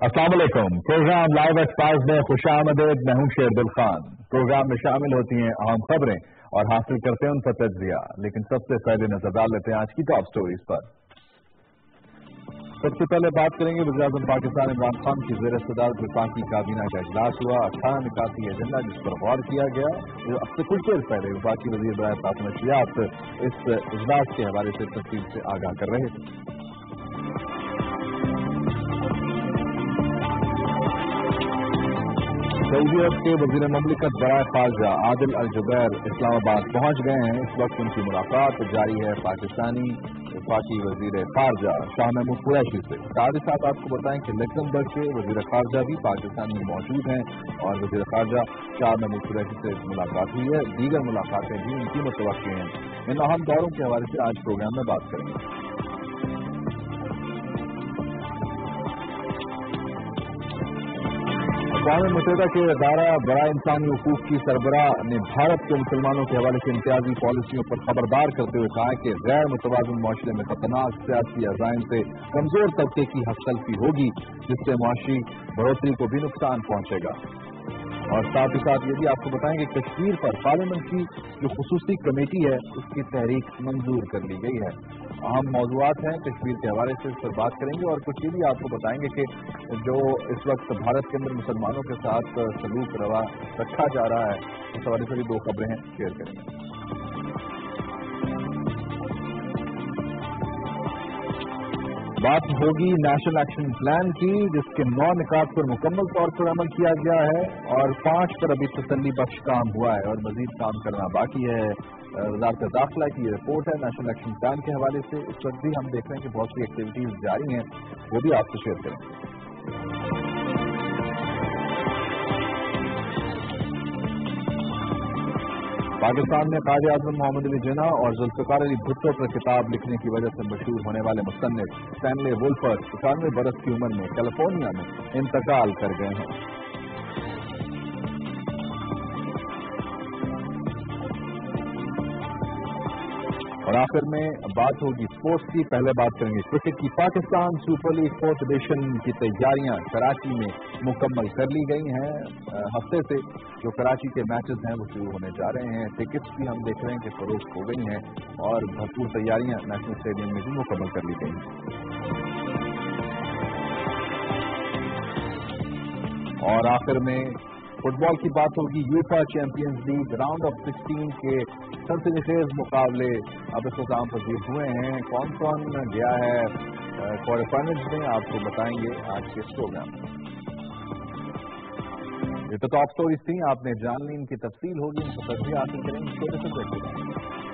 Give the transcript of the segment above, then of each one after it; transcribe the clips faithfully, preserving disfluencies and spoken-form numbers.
अस्सलाम वालेकुम। Programme live एक्सपाइज में खुशामदीद। मैं हूं शेरदुल खान। प्रोग्राम में शामिल होती हैं अहम खबरें और हासिल करते हैं उनका तज्जिया, लेकिन सबसे पहले नजर डाल लेते हैं आज की टॉप स्टोरीज पर। सबसे पहले बात करेंगे वज़ीर-ए-आज़म पाकिस्तान इमरान खान की ज़ेर सदारत वफाकी काबीना का इजलास हुआ। अठारह निकाती एजेंडा जिस पर गौर किया गया। अब से कुछ देर पहले वफाकी वज़ीर बराए ताक़त नशियात इस इजलास के हवाले से तफसील से आगाह कर रहे थे। सऊदी अरब के वज़ीर ममलिकत बराए खारजा आदिल अल जुबैर इस्लामाबाद पहुंच गए हैं। इस वक्त उनकी मुलाकात जारी है पाकिस्तानी वफाकी वज़ीर खारजा शाह महमूद कुरैशी से। साथ ही साथ आपको बताएं कि लग्जमबर्ग के वज़ीर खारजा भी पाकिस्तान में मौजूद हैं और वज़ीर खारजा शाह महमूद कुरैशी से मुलाकात हुई है। दीगर मुलाकातें भी उनकी मुतवक्किल हैं। इन अहम दौरों के हवाले से आज प्रोग्राम में बात करेंगे। अक़वाम मुत्तहिदा के अदारा बराए इंसानी हुकूक की सरबराह ने भारत के मुसलमानों के हवाले से इम्तियाजी पॉलिसियों पर खबरदार करते हुए कहा है कि गैर मुतवाज़िन मुआशरे में खतरनाक सियासी अज़ाइम से कमजोर तबके की हक तलफी होगी, जिससे मुआशी बढ़ोतरी को भी नुकसान पहुंचेगा। और साथ ही साथ ये भी आपको बताएंगे कश्मीर पर पार्लियामेंट की जो खुसूसी कमेटी है उसकी तहरीक मंजूर कर ली गई है। अहम मौज़ूआत हैं कश्मीर के हवाले से, इस पर बात करेंगे और कुछ ये भी आपको बताएंगे कि जो इस वक्त भारत के अंदर मुसलमानों के साथ सलूक रवा रखा जा रहा है इस हवाले से भी दो खबरें हैं, शेयर करेंगे। बात होगी नेशनल एक्शन प्लान की, जिसके नौ निकात पर मुकम्मल तौर पर अमल किया गया है और पांच पर अभी तसल्ली बख्श काम हुआ है और मजीद काम करना बाकी है। वज़ारत दाखिला की रिपोर्ट है नेशनल एक्शन प्लान के हवाले से। इस वक्त भी हम देख रहे हैं कि बहुत सी एक्टिविटीज जारी हैं, वो भी आपसे शेयर करेंगे। पाकिस्तान में कायदे आज़म मोहम्मद अली जिन्ना और जुल्फ़िकार अली भुट्टो पर किताब लिखने की वजह से मशहूर होने वाले मुसन्निफ स्टैनले वुल्फर इक्यानवे बरस की उम्र में कैलिफोर्निया में इंतकाल कर गए हैं। और आखिर में बात होगी स्पोर्ट्स की। पहले बात करेंगे क्रिकेट की। Pakistan super league fourth edition की तैयारियां कराची में मुकम्मल कर ली गई हैं। हफ्ते से जो कराची के मैचेस हैं वो शुरू होने जा रहे हैं। टिकट्स भी हम देख रहे हैं कि फरोख्त हो गई हैं और भरपूर तैयारियां नेशनल स्टेडियम में भी मुकम्मल कर ली गई हैं। और आखिर में फुटबॉल की बात होगी। UEFA champions league round of sixteen के सनसनीखेज मुकाबले अब इख्तिताम पजीर हुए हैं। कौन कौन गया है क्वार्टर फाइनल्स में, आपको बताएंगे आज के इस प्रोग्राम में। ये तो टॉप स्टोरीज थी, आपने जान ली, इनकी तफसील होगी, इनका तस्वीर हासिल करेंगे। छोटे से देखते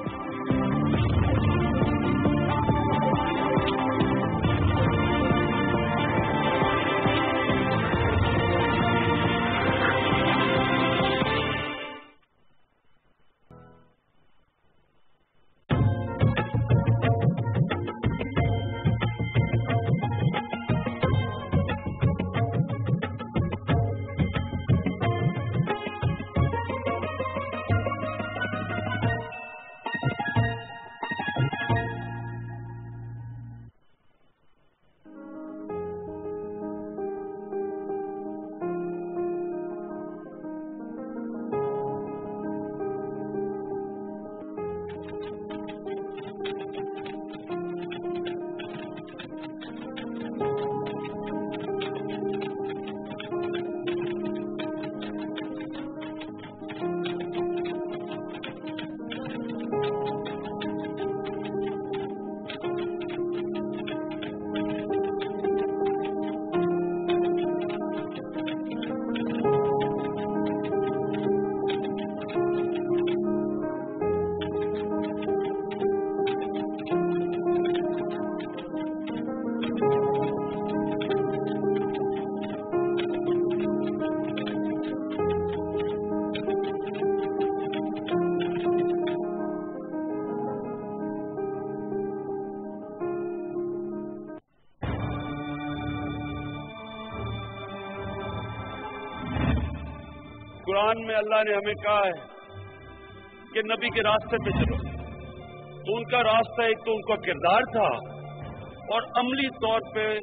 कुरान में अल्लाह ने हमें कहा है कि नबी के रास्ते पे चलो, तो उनका रास्ता एक तो उनका किरदार था और अमली तौर पे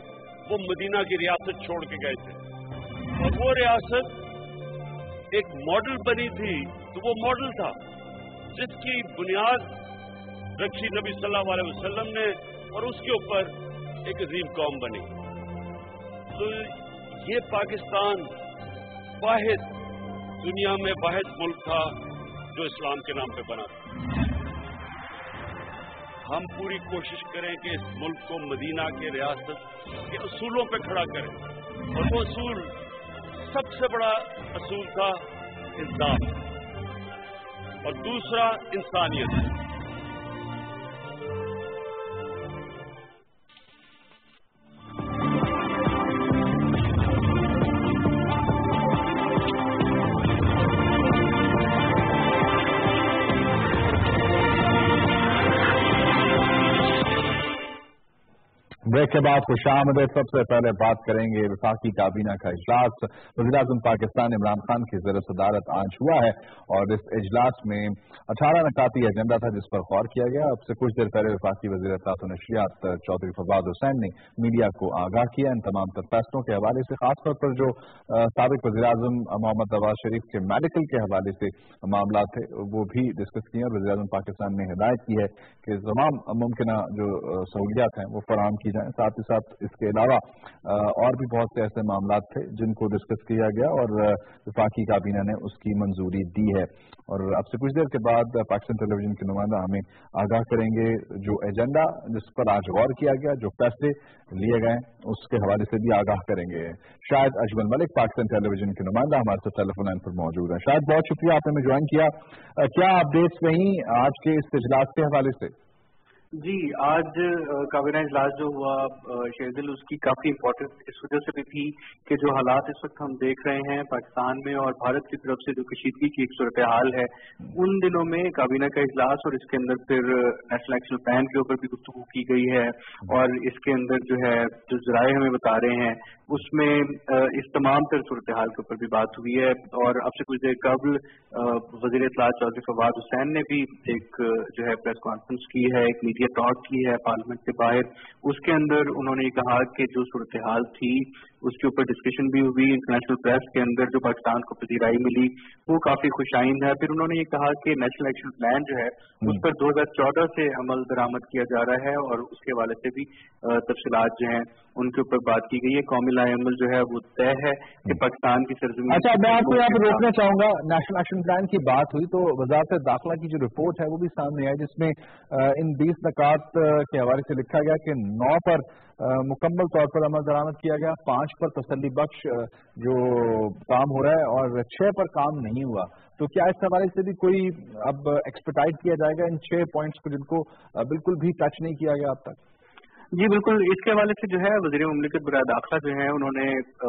वो मदीना की रियासत छोड़ के गए थे, और वो रियासत एक मॉडल बनी थी। तो वो मॉडल था जिसकी बुनियाद रखी नबी सल्लल्लाहु अलैहि वसल्लम ने, और उसके ऊपर एक अजीम कौम बनी। तो ये पाकिस्तान वाहिद दुनिया में वाहिद मुल्क था जो इस्लाम के नाम पे बना था। हम पूरी कोशिश करें कि इस मुल्क को मदीना के रियासत के असूलों पे खड़ा करें, और वो असूल सबसे बड़ा असूल था इंसाफ, और दूसरा इंसानियत। ब्रेक के बाद खुशामदीद। सबसे पहले बात करेंगे वफाकी काबीना का इजलास। वज़ीर-ए-आज़म पाकिस्तान इमरान खान की ज़ेर सदारत आज हुआ है, और इस इजलास में अठारह नकाती एजेंडा था जिस पर गौर किया गया। अब से कुछ देर पहले वफाकी वज़ीर इत्तलात व नशरियात चौधरी फवाद हुसैन ने मीडिया को आगाह किया इन तमाम तर फैसलों के हवाले से, खासतौर पर जो साबिक वज़ीर-ए-आज़म मोहम्मद नवाज शरीफ के मेडिकल के हवाले से मामला थे वो भी डिस्कस किए, और वज़ीर-ए-आज़म पाकिस्तान ने हिदायत की है कि तमाम मुमकिन जो सहूलियात हैं वो फराहम की जाए। साथ ही साथ इसके अलावा और भी बहुत से ऐसे मामला थे जिनको डिस्कस किया गया, और वफाकी काबीना ने उसकी मंजूरी दी है। और अब से कुछ देर के बाद पाकिस्तान टेलीविजन के नुमाइंदा हमें आगाह करेंगे जो एजेंडा जिस पर आज गौर किया गया, जो फैसले लिए गए उसके हवाले से भी आगाह करेंगे। शायद अजमल मलिक पाकिस्तान टेलीविजन के नुमाइंदा हमारे साथ टेलीफोन लाइन पर मौजूद है। शायद बहुत शुक्रिया आपने हमें ज्वाइन किया। क्या अपडेट्स रही आज के इस इजलास के हवाले से? जी, आज काबीना इजलास जो हुआ शेरदिल, उसकी काफी इम्पोर्टेंस इस वजह से भी थी कि जो हालात इस वक्त हम देख रहे हैं पाकिस्तान में और भारत की तरफ से जो कशीदगी की एक सूरत हाल है, उन दिनों में काबीना का इजलास और इसके अंदर फिर नेशनल एक्शन प्लान के ऊपर भी गुफ्तगू की गई है, और इसके अंदर जो है जो जराए हमें बता रहे हैं उसमें इस तमाम तर सूरत हाल के ऊपर भी बात हुई है। और अब से कुछ देर कबल वज़ीर इत्तलात चौधरी फवाद हुसैन ने भी एक जो है प्रेस कॉन्फ्रेंस की है, एक मीडिया टॉक की है पार्लियामेंट के बाहर। उसके अंदर उन्होंने कहा कि जो सूरत हाल थी उसके ऊपर डिस्कशन भी हुई। इंटरनेशनल प्रेस के अंदर जो पाकिस्तान को पजीराई मिली वो काफी खुशाइंद है। फिर उन्होंने ये कहा कि नेशनल एक्शन प्लान जो है उस पर दो हजार चौदह से अमल दरामद किया जा रहा है, और उसके हवाले से भी तफसीलात जो हैं उनके ऊपर बात की गई है। कौमी लाएअमल जो है वो तय है कि पाकिस्तान की सरजमीन। अच्छा, मैं आपको यहाँ पर रोकना चाहूंगा। नेशनल एक्शन प्लान की बात हुई तो वजारत दाखिला की जो रिपोर्ट है वो भी सामने आई, जिसमें इन बीस नकात के हवाले से लिखा गया कि नौ पर मुकम्मल तौर पर अमल दरामद किया गया, पांच पर तसल्ली बख्श जो काम हो रहा है, और छह पर काम नहीं हुआ। तो क्या इस हवाले से भी कोई अब एक्सपर्टाइज किया जाएगा इन छह पॉइंट्स को जिनको बिल्कुल भी टच नहीं किया गया अब तक? जी बिल्कुल, इसके हवाले से जो है वज़ीर मुमलिकत बराए दाखिला जो है उन्होंने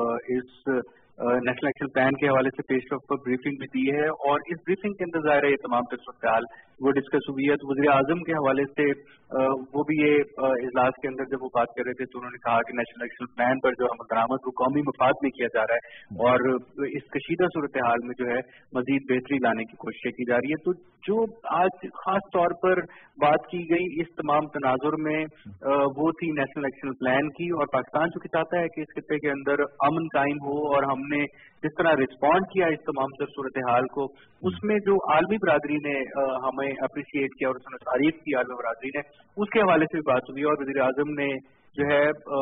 इस नेशनल एक्शन प्लान के हवाले से पेश पर ब्रीफिंग भी दी है, और इस ब्रीफिंग के अंदर ज़ाहिर है ये तमाम सूरत वो डिस्कस हुई है। तो वज़ीर आज़म के हवाले से वो भी ये इजलास के अंदर जब वो बात कर रहे थे तो उन्होंने कहा कि नेशनल एक्शन प्लान पर जो अमल दरामद वो कौमी मफाद में किया जा रहा है, और इस कशीदा सूरत हाल में जो है मजीद बेहतरी लाने की कोशिश की जा रही है। तो जो आज खास तौर पर बात की गई इस तमाम तनाजुर में वो थी नेशनल एक्शन प्लान की, और पाकिस्तान जो चाहता है कि इस खित्ते के अंदर अमन कायम हो, और हमने जिस तरह रिस्पॉन्ड किया इस तमाम तर सूरत हाल को, उसमें जो आलमी बरादरी ने हमें अप्रिशिएट किया और उसने तारीफ की आलमी बरादरी ने, उसके हवाले से भी बात हुई। और वज़ीर आज़म ने जो है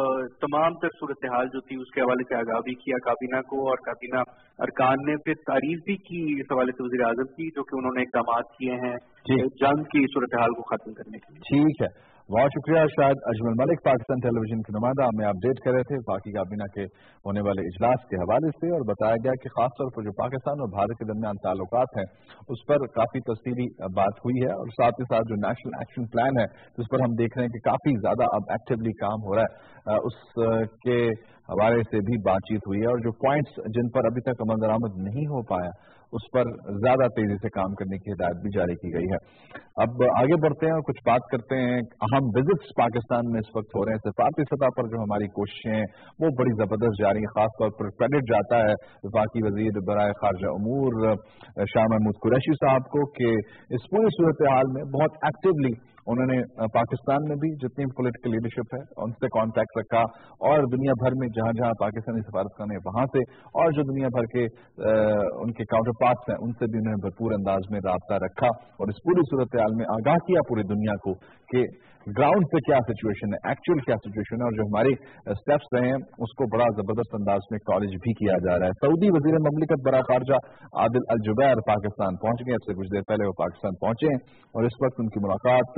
तमाम तर सूरत हाल जो थी उसके हवाले से आगाह भी किया काबीना को, और काबीना अरकान ने फिर तारीफ भी की इस हवाले से वज़ीर आज़म की, जो कि उन्होंने इक़दाम किए हैं जंग की सूरत हाल को खत्म करने के लिए। ठीक है, बहुत शुक्रिया। शायद अजमल मलिक पाकिस्तान टेलीविजन के नुमाइंदा हमें अपडेट कर रहे थे बाकी काबीना के होने वाले इजलास के हवाले से, और बताया गया कि खासतौर पर जो पाकिस्तान और भारत के दरमियान ताल्लुकात हैं उस पर काफी तफसीली बात हुई है, और साथ ही साथ जो नेशनल एक्शन प्लान है जिस पर हम देख रहे हैं कि काफी ज्यादा अब एक्टिवली काम हो रहा है उसके हवाले से भी बातचीत हुई है, और जो पॉइंट्स जिन पर अभी तक अमल दरामद नहीं हो पाया उस पर ज्यादा तेजी से काम करने की हिदायत भी जारी की गई है। अब आगे बढ़ते हैं और कुछ बात करते हैं। अहम विजिट्स पाकिस्तान में इस वक्त हो रहे हैं। सफारती सतह पर जो हमारी कोशिशें हैं वो बड़ी जबरदस्त जा रही हैं। खासतौर पर क्रेडिट जाता है वफाकी वजीर बराए खारजा उमूर शाह महमूद कुरैशी साहब को कि इस पूरी सूरत हाल में बहुत एक्टिवली انہوں نے پاکستان میں بھی جتنی پولیٹیکل لیڈرشپ ہے ان سے کانٹیکٹ رکھا اور دنیا بھر میں جہاں جہاں پاکستانی سفارتخانے وہاں سے اور جو دنیا بھر کے ان کے کاؤنٹر پارٹس ہیں ان سے بھی انہوں نے بھرپور انداز میں رابطہ رکھا اور اس پوری صورتحال میں آگاہ کیا پوری دنیا کو کہ گراؤنڈ پہ کیا سچویشن ہے، ایکچوئل کیا سچویشن ہے، اور جو ہمارے اسٹیپس رہے ہیں اس کو بڑا زبردست انداز میں کالج بھی کیا جا رہا ہے۔ سعودی وزیر مملکت برائے خارجہ عادل الجبیر پاکستان پہنچ گئے، اب سے کچھ دیر پہلے وہ پاکستان پہنچے ہیں اور اس وقت ان کی ملاقات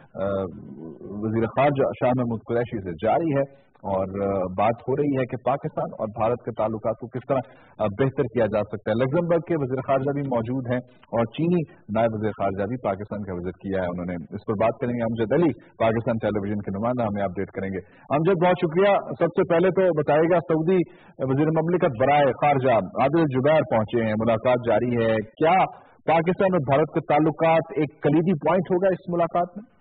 وزیر خارجہ شاہ محمود قریشی سے جاری ہے اور بات ہو رہی ہے کہ پاکستان اور بھارت کے تعلقات کو کس طرح بہتر کیا جا سکتا ہے۔ لگزمبرگ کے وزیر خارجہ بھی موجود ہیں اور چینی نائب وزیر خارجہ بھی پاکستان کا وزٹ کیا ہے انہوں نے، اس پر بات کریں گے۔ امجد علی پاکستان ٹیلی ویژن کے نمائندہ ہمیں اپ ڈیٹ کریں گے۔ امجد بہت شکریہ۔ سب سے پہلے تو بتائے گا سعودی وزیر مملکت برائے خارجہ عادل الجبیر پہنچے ہیں، ملاقات جاری ہے، کیا پاکستان اور بھارت کے تعلقات ایک کلیدی پوائنٹ ہوگا اس ملاقات میں؟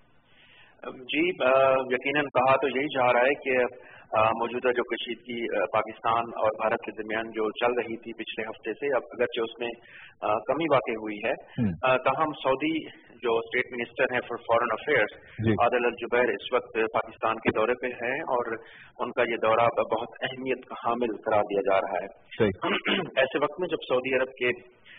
جی یقیناً کہا تو یہی جا رہا ہے کہ موجودہ جو کشیدگی پاکستان اور بھارت کے درمیان جو چل رہی تھی پچھلے ہفتے سے، اب اگرچہ اس میں کمی واقع ہوئی ہے، تاہم سعودی جو اسٹیٹ منسٹر ہیں for foreign affairs Adel Al-Jubeir اس وقت پاکستان کے دورے پہ ہیں اور ان کا یہ دورہ بہت اہمیت کا حامل قرار دیا جا رہا ہے۔ ایسے وقت میں جب سعودی عرب کے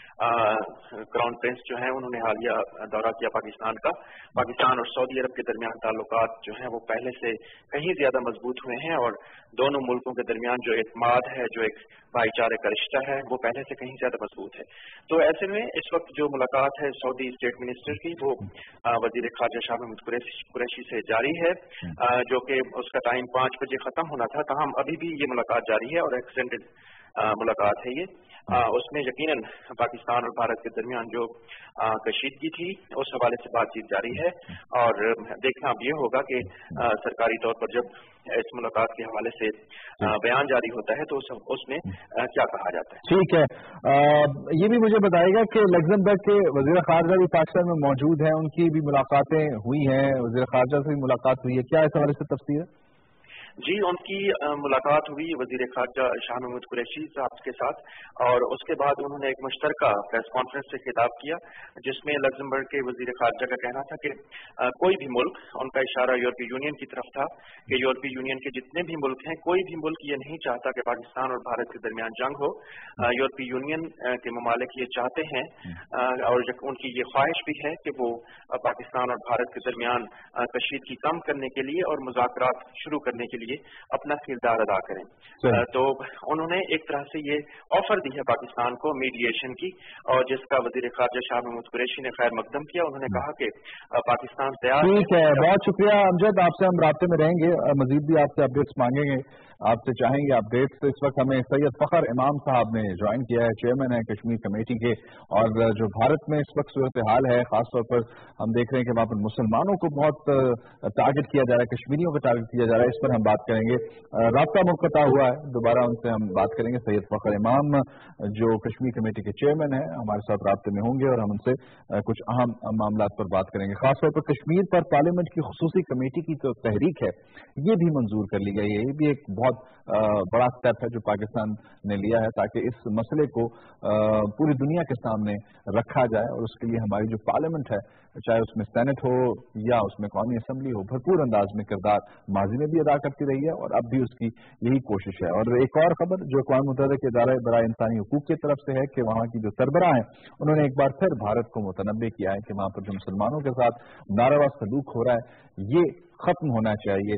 کراؤن پرنس جو ہیں انہوں نے حالیہ دورہ کیا پاکستان کا، پاکستان اور سعودی عرب کے درمیان تعلقات جو ہیں وہ پہلے سے کہیں زیادہ مضبوط ہوئے ہیں اور دونوں ملکوں کے درمیان جو اعتماد ہے، جو ایک بھائی چارے کا رشتہ ہے، وہ پہلے سے کہیں زیادہ مضبوط ہے۔ تو ایسے میں اس وقت جو ملاقات ہے سعودی اسٹیٹ منسٹر کی وہ وزیر خارجہ شاہ محمود قریشی سے جاری ہے، جو کہ اس کا ٹائم پانچ بجے ختم ہونا تھا، تاہم ابھی بھی یہ ملاقات جاری ہے اور ایکسٹینڈڈ ملاقات ہے یہ۔ اس میں یقیناً پاکستان اور بھارت کے درمیان جو کشیدگی تھی اس حوالے سے بات چیت جاری ہے اور دیکھنا اب یہ ہوگا کہ سرکاری طور پر جب اس ملاقات کے حوالے سے بیان جاری ہوتا ہے تو اس میں کیا کہا جاتا ہے۔ ٹھیک ہے، یہ بھی مجھے بتائے گا کہ لگزمبرگ کے وزیر خارجہ بھی پاکستان میں موجود ہیں، ان کی بھی ملاقاتیں ہوئی ہیں، وزیر خارجہ سے بھی ملاقات ہوئی ہے، کیا اس حوالے سے تفصیل ہے؟ جی ان کی ملاقات ہوئی وزیر خارجہ شاہ محمود قریشی صاحب کے ساتھ اور اس کے بعد انہوں نے ایک مشترکہ پریس کانفرنس سے خطاب کیا جس میں لگزمبرگ کے وزیر خارجہ کا کہنا تھا کہ کوئی بھی ملک، ان کا اشارہ یورپی یونین کی طرف تھا کہ یورپی یونین کے جتنے بھی ملک ہیں کوئی بھی ملک یہ نہیں چاہتا کہ پاکستان اور بھارت کے درمیان جنگ ہو۔ یورپی یونین کے ممالک یہ چاہتے ہیں اور ان کی یہ خواہش بھی ہے کہ وہ پاکستان اور بھارت کے درمیان کشیدگی کم کرنے کے لیے اور مذاکرات شروع کرنے کے لیے اپنا کردار ادا کریں۔ تو انہوں نے ایک طرح سے یہ آفر دی ہے پاکستان کو میڈیشن کی اور جس کا وزیر خارجہ شاہ محمود قریشی نے خیر مقدم کیا۔ انہوں نے کہا کہ پاکستان تیار ہے۔ ٹھیک ہے، بہت شکریہ امجد، آپ سے ہم رابطے میں رہیں گے، مزید بھی آپ سے اپڈیٹس مانگیں گے، آپ سے چاہیں گے اپڈیٹس۔ اس وقت ہمیں سید فخر امام صاحب نے جوائن کیا ہے، چیئرمین ہے کشمیر کمیٹی کے، اور جو بھارت میں اس وقت صورتحال ہے خاص طور پر ہم دیکھ رہے ہیں کہ وہاں پر مسلمانوں کو بہت ٹارگٹ کیا جا رہا ہے، کشمیریوں کو ٹارگٹ کیا جا رہا ہے، اس پر ہم بات کریں گے۔ رابطہ منقطع ہوا ہے، دوبارہ ان سے ہم بات کریں گے۔ سید فخر امام جو کشمیر کمیٹی کے چیئرمین ہیں ہمارے ساتھ رابطے میں ہوں گے اور ہم ان سے کچھ اہم معاملات پر بات کریں گے، خاص طور پر کشمیر پر پارلیمنٹ کی خصوصی کمیٹی کی جو تحریک ہے یہ بھی منظور کر لی گئی ہے، یہ بھی ایک بہت بڑا سٹیپ ہے جو پاکستان نے لیا ہے تاکہ اس مسئلے کو پوری دنیا کے سامنے رکھا جائے اور اس کے لیے ہماری جو پارلیمنٹ ہے چاہے اس میں سینٹ ہو یا اس میں قومی اسمبلی ہو بھرپور انداز میں کردار ماضی میں بھی ادا کرتی رہی ہے اور اب بھی اس کی یہی کوشش ہے۔ اور ایک اور خبر جو اقوام متحدہ کے ادارہ برائے انسانی حقوق کی طرف سے ہے کہ وہاں کی جو سربراہ ہیں انہوں نے ایک بار پھر بھارت کو متنبع کیا ہے کہ وہاں پر جو مسلمانوں کے ساتھ ناروا سلوک ہو رہا ہے یہ ختم ہونا چاہیے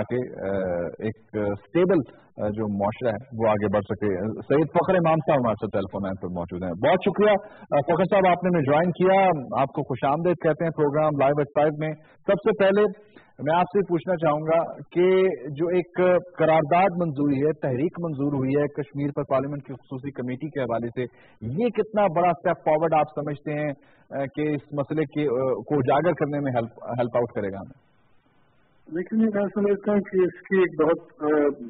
تاکہ ایک اسٹیبل جو معاشرہ ہے وہ آگے بڑھ سکے۔ سید فخر امام صاحب ہمارے ساتھ ٹیلی فون لائن پر موجود ہیں، بہت شکریہ فخر صاحب، آپ نے جوائن کیا، آپ کو خوش آمدید کہتے ہیں پروگرام لائیو ایٹ فائیو میں۔ سب سے پہلے میں آپ سے پوچھنا چاہوں گا کہ جو ایک قرارداد منظور ہوئی ہے، تحریک منظور ہوئی ہے کشمیر پر پارلیمنٹ کی خصوصی کمیٹی کے حوالے سے، یہ کتنا بڑا اسٹیپ فارورڈ آپ سمجھتے ہیں کہ اس مسئلے کے کو اجاگر کرنے میں ہیلپ ہیلپ آؤٹ کرے گا ہمیں؟ لیکن میں سمجھتا ہوں کہ اس کی ایک بہت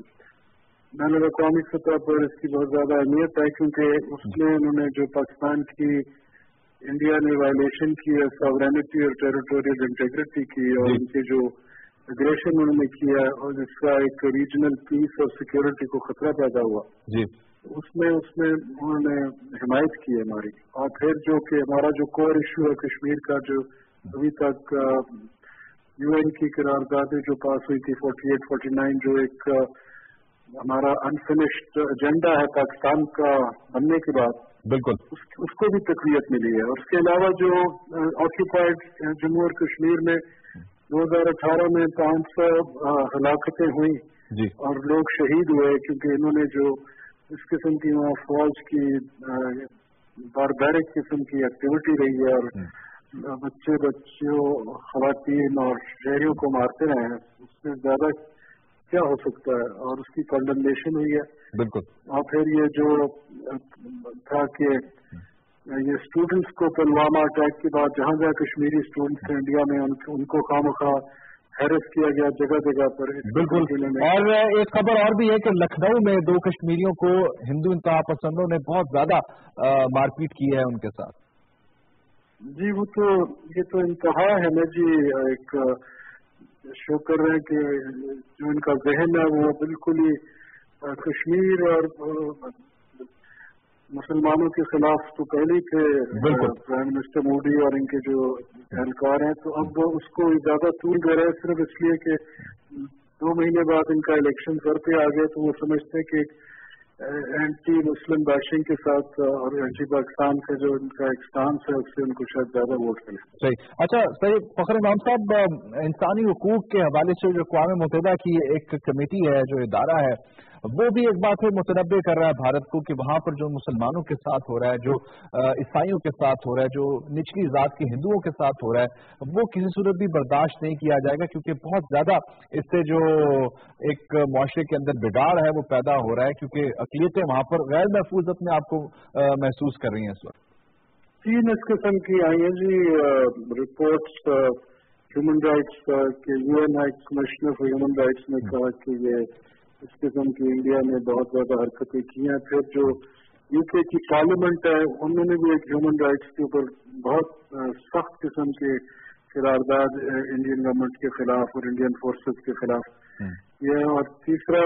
بین الاقوامی سطح پر اس کی بہت زیادہ اہمیت ہے کیونکہ اس میں انہوں نے جو پاکستان کی انڈیا نے وائلیشن کی ہے ساورینٹی اور ٹیریٹوریل انٹیگریٹی کی اور ان کے جو اگریشن انہوں نے کیا اور جس کا ایک ریجنل پیس اور سیکورٹی کو خطرہ پیدا ہوا جی اس میں اس میں انہوں نے حمایت کی ہے ہماری۔ اور پھر جو کہ ہمارا جو کور ایشو ہے کشمیر کا جو ابھی تک यूएन की करारदादें जो पास हुई थी फोर्टी एट फोर्टी नाइन, जो एक हमारा अनफिनिश्ड एजेंडा है पाकिस्तान का बनने के बाद, बिल्कुल उस, उसको भी तकवीत मिली है। और उसके अलावा जो ऑक्यूपाइड जम्मू और कश्मीर में दो हजार अठारह में पाँच सौ हलाकतें हुई जी, और लोग शहीद हुए क्योंकि इन्होंने जो इस किस्म की वहाँ फौज की बारबैरिक किस्म की एक्टिविटी रही है और बच्चे बच्चों खवातीन और शहरियों को मारते रहे हैं, उससे ज्यादा क्या हो सकता है, और उसकी कंडेमनेशन हुई है। बिल्कुल। और फिर ये जो था कि ये स्टूडेंट्स को पुलवामा अटैक के बाद जहाँ जहाँ कश्मीरी स्टूडेंट्स थे इंडिया में उन, उनको खामखा हैरेस किया गया जगह जगह पर। बिल्कुल। और एक खबर और भी है कि लखनऊ में दो कश्मीरियों को हिंदू इंतहा पसंदों ने बहुत ज्यादा मारपीट की है उनके साथ। जी वो तो ये तो इंतहा है ना जी, एक शो कर रहे हैं कि जो इनका जहन है वो बिल्कुल ही कश्मीर और मुसलमानों के खिलाफ तो पहले ही थे प्राइम मिनिस्टर मोदी और इनके जो एहलकार हैं, तो अब वो उसको ज्यादा तूल दे रहे हैं सिर्फ इसलिए कि दो महीने बाद इनका इलेक्शन सर पे आ गए, तो वो समझते हैं कि एंटी मुस्लिम बैशिंग के साथ और एंटी पाकिस्तान का जो उनका एक स्टांस है उससे उनको शायद ज्यादा वोट मिले। सही। अच्छा सही फखर इमाम साहब, इंसानी हुकूक के हवाले से जो अक़वाम मुत्तहिदा की एक कमेटी है, जो इदारा है, वो भी एक बात है मुतनब्बे कर रहा है भारत को कि वहां पर जो मुसलमानों के साथ हो रहा है, जो ईसाइयों के साथ हो रहा है, जो निचली जात के हिंदुओं के साथ हो रहा है, वो किसी सूरत भी बर्दाश्त नहीं किया जाएगा, क्योंकि बहुत ज्यादा इससे जो एक मुआशरे के अंदर बिगाड़ है वो पैदा हो रहा है, क्योंकि अक़लियतें वहां पर गैर महफूज अपने आप को महसूस कर रही हैं इस वक्त। तीन इस किस्म की आई हैं जी रिपोर्ट्स ह्यूमन राइट्स के, UN high commissioner for human rights ने कहा कि ये इस किस्म की इंडिया ने बहुत ज्यादा हरकतें की हैं। फिर जो यूके की पार्लियामेंट है उन्होंने भी एक ह्यूमन राइट्स के ऊपर बहुत सख्त किस्म के करारदाद इंडियन गवर्नमेंट के खिलाफ और इंडियन फोर्सेस के खिलाफ ये। और तीसरा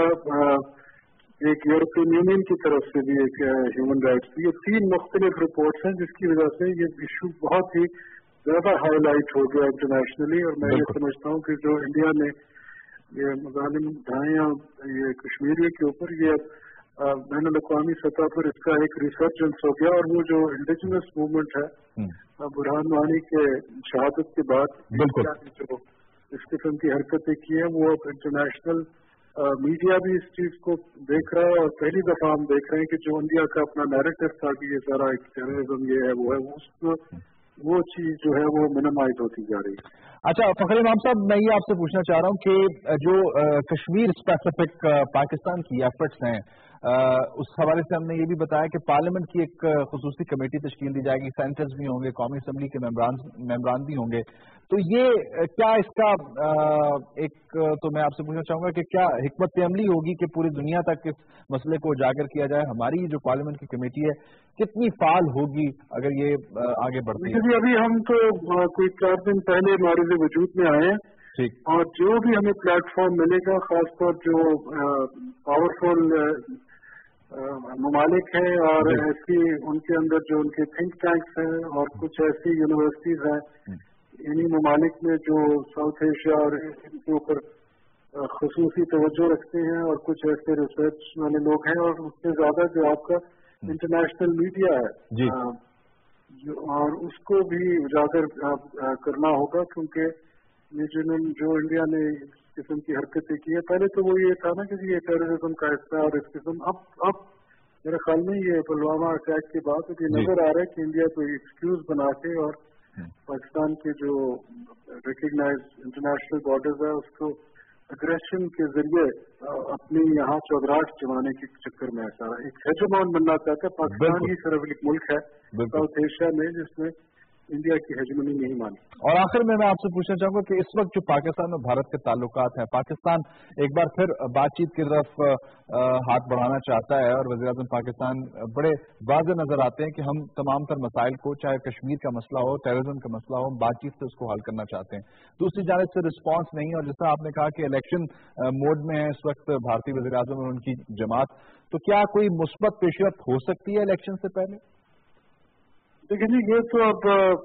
एक यूरोपियन यूनियन की तरफ से भी एक ह्यूमन राइट्स, ये तीन मुख्तलिफ रिपोर्ट्स हैं जिसकी वजह से ये इशू बहुत ही ज्यादा हाईलाइट हो गया इंटरनेशनली। और मैं ये समझता हूँ कि जो इंडिया ने ये मज़ालिम ढाया ये कश्मीरियों के ऊपर, ये बैन अल-अक़वामी सतह पर इसका एक रिसर्जेंस हो गया। और वो जो इंडिजिनस मूवमेंट है बुरहान वानी के शहादत के बाद जो इस किस्म की हरकतें की हैं, वो अब इंटरनेशनल मीडिया भी इस चीज को देख रहा है। और पहली दफा हम देख रहे हैं कि जो इंडिया का अपना नैरेटिव था कि ये सारा एक टेररिज्म ये है वो है, उसको वो चीज जो है वो मिनिमाइज होती जा रही है। अच्छा फखर इमाम साहब, मैं ये आपसे पूछना चाह रहा हूँ कि जो कश्मीर स्पेसिफिक पाकिस्तान की एफर्ट्स हैं, आ, उस हवाले से हमने ये भी बताया कि पार्लियामेंट की एक खुसूसी कमेटी तश्कील दी जाएगी, सेनेटर्स भी होंगे, कौमी असम्बली के मेंबरान भी होंगे। तो ये क्या इसका आ, एक तो मैं आपसे पूछना चाहूंगा कि क्या हिकमत अमली होगी कि पूरी दुनिया तक इस मसले को उजागर किया जाए? हमारी जो पार्लियामेंट की कमेटी है कितनी फाल होगी अगर ये आगे बढ़ती है? अभी हम तो कोई चार दिन पहले हमारे वजूद में आए हैं, ठीक, और जो भी हमें प्लेटफॉर्म मिलेगा, खासतौर जो पावरफुल ममालिक हैं और ऐसी उनके अंदर जो उनके थिंक टैंक्स हैं और कुछ ऐसी यूनिवर्सिटीज हैं इन्हीं ममालिक में जो साउथ एशिया और इनके ऊपर खसूसी तवज्जो रखते हैं, और कुछ ऐसे रिसर्च वाले लोग हैं, और उससे ज्यादा जो आपका इंटरनेशनल मीडिया है आ, जो, और उसको भी उजागर करना होगा, क्योंकि ये जिन्होंने जो इंडिया ने इस किस्म की हरकतें की है, पहले तो वो ये था ना कि ये टेररिज्म का हिस्सा और इस किस्म, अब अब मेरे ख्याल में ये पुलवामा अटैक के बाद ये नजर आ रहा है कि इंडिया कोई एक्सक्यूज बना के और पाकिस्तान के जो रिकग्नाइज इंटरनेशनल बॉर्डर्स है उसको अग्रेशन के जरिए अपनी यहाँ चौधराट जमाने के चक्कर में ऐसा एक हेजमॉन बनना चाहता है। पाकिस्तान ही सिर्फ एक मुल्क है साउथ एशिया में जिसमें इंडिया की हेजमनी नहीं मानी। और आखिर में मैं आपसे पूछना चाहूंगा कि इस वक्त जो पाकिस्तान और भारत के ताल्लुकात हैं, पाकिस्तान एक बार फिर बातचीत की तरफ हाथ बढ़ाना चाहता है और वज़ीर आज़म पाकिस्तान बड़े वाज़ेह नजर आते हैं कि हम तमाम तर मसाइल को, चाहे कश्मीर का मसला हो, टेररिज्म का मसला हो, बातचीत से उसको हल करना चाहते हैं। दूसरी जानिब से रिस्पॉन्स नहीं, और जैसा आपने कहा कि इलेक्शन मोड में है इस वक्त भारतीय वज़ीर आज़म और उनकी जमात, तो क्या कोई मुस्बत पेशरफ्त हो सकती है इलेक्शन से पहले? देखिए ये तो अब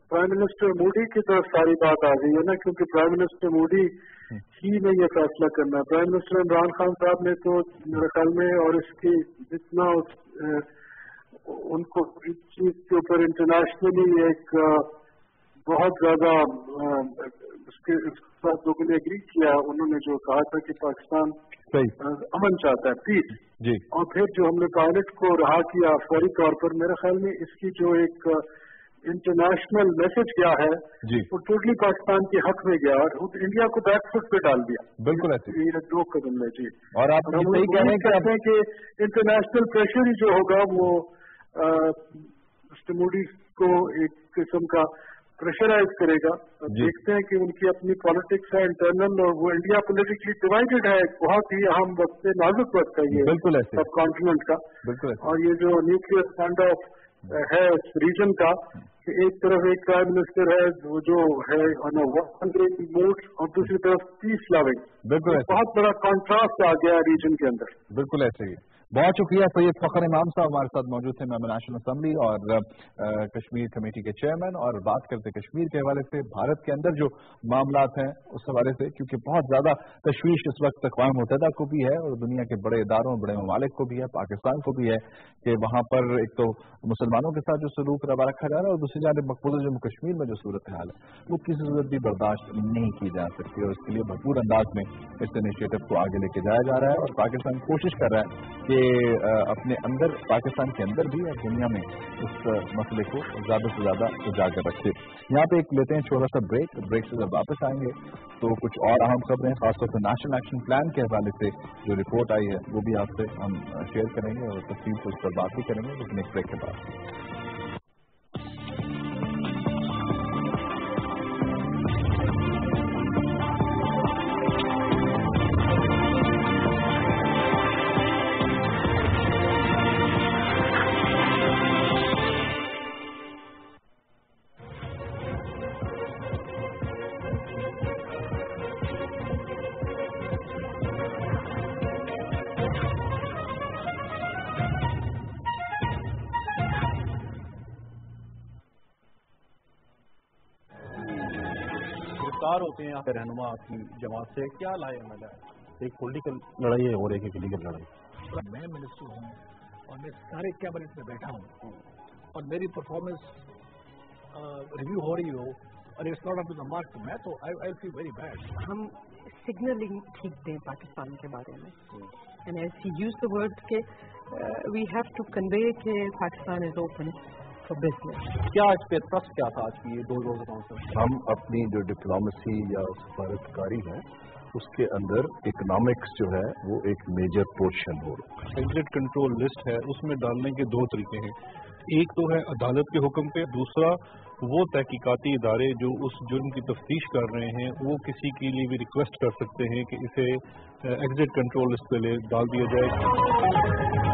प्राइम मिनिस्टर मोदी की तरफ सारी बात आ गई है ना, क्योंकि प्राइम मिनिस्टर मोदी ही ने ये फैसला करना है। प्राइम मिनिस्टर इमरान खान साहब ने तो मेरे ख्याल में, और इसकी जितना उस, उनको इस चीज के ऊपर इंटरनेशनली एक बहुत ज्यादा उसके साथ लोगों ने एग्री किया, उन्होंने जो कहा था कि पाकिस्तान अमन चाहता है, पीस जी, और फिर जो हमने पायलट को रहा किया फौरी तौर पर, मेरे ख्याल में इसकी जो एक इंटरनेशनल मैसेज गया है जी, वो टोटली पाकिस्तान के हक में गया और इंडिया को बैक फुट पे डाल दिया। बिल्कुल ऐसे ये दो कदम में जी। और आप हम सही कह रहे हैं कहते हैं कि इंटरनेशनल प्रेशर ही जो होगा वो मिस्टर मोदी को एक किस्म का प्रेशराइज करेगा। देखते हैं कि उनकी अपनी पॉलिटिक्स है इंटरनल, और वो इंडिया पॉलिटिकली डिवाइडेड है, बहुत ही अहम वक्त है, नाजुक वक्त है ये बिल्कुल सब कॉन्टिनेंट का। बिल्कुल, और ये जो न्यूक्लियर स्टैंड ऑफ है इस रीजन का, कि एक तरफ एक प्राइम मिनिस्टर है वो जो है ऑन मोड, और दूसरी तरफ पीस लविंग, बिल्कुल बहुत बड़ा कॉन्ट्रास्ट आ गया रीजन के अंदर। बिल्कुल ऐसे ही। बहुत शुक्रिया सैयद फखर इमाम साहब हमारे साथ मौजूद थे, मेंबर नेशनल असेंबली और आ, कश्मीर कमेटी के चेयरमैन। और बात करते कश्मीर के हवाले से, भारत के अंदर जो मामलात हैं उस हवाले से, क्योंकि बहुत ज्यादा तशवीश इस वक्त अक़वाम मुत्तहिदा को भी है और दुनिया के बड़े इदारों बड़े ममालिक को भी है, पाकिस्तान को भी है, कि वहाँ पर एक तो मुसलमानों के साथ जो सलूक रवा रखा जा रहा है और दूसरी जानब मकबूजा जम्मू कश्मीर में जो सूरत हाल है वो किसी सूरत भी बर्दाश्त नहीं की जा सकती, और इसके लिए भरपूर अंदाज में इस इनिशिएटिव को आगे लेके जाया जा रहा है। और पाकिस्तान कोशिश कर रहा है कि अपने अंदर, पाकिस्तान के अंदर भी और दुनिया में इस मसले को ज्यादा से ज्यादा उजागर रखे। यहाँ पे एक लेते हैं छोटा सा ब्रेक। ब्रेक से जब वापस आएंगे तो कुछ और अहम खबरें, खासतौर से नेशनल एक्शन प्लान के हवाले से जो रिपोर्ट आई है वो भी आपसे हम शेयर करेंगे और तफसील से उस पर बात भी करेंगे, लेकिन एक ब्रेक के बाद। गिरफ्तार होते हैं आपके रहनुमा आपकी जमात से, क्या लाए अमल है? एक पॉलिटिकल लड़ाई है और एक लीगल लड़ाई। मैं मिनिस्टर हूँ और मैं सारे कैबिनेट में बैठा हूँ और मेरी परफॉर्मेंस रिव्यू हो रही हो और it's not up to the mark, मैं तो I I feel very bad. हम सिग्नलिंग ठीक दें पाकिस्तान के बारे में, and as he used the word के वी हैव टू कन्वे के Pakistan is open for business. क्या इस पे ट्रस्ट क्या था आज की ये दो रोज काउंसिल? हम अपनी जो डिप्लोमेसी या सफारतकारी है उसके अंदर इकोनॉमिक्स जो है वो एक मेजर पोर्शन हो रहा है। एग्जिट कंट्रोल लिस्ट है उसमें डालने के दो तरीके हैं, एक तो है अदालत के हुक्म पे, दूसरा वो तहकीकाती इदारे जो उस जुर्म की तफ्तीश कर रहे हैं वो किसी के लिए भी रिक्वेस्ट कर सकते हैं कि इसे एग्जिट कंट्रोल लिस्ट पे ले डाल दिया जाए।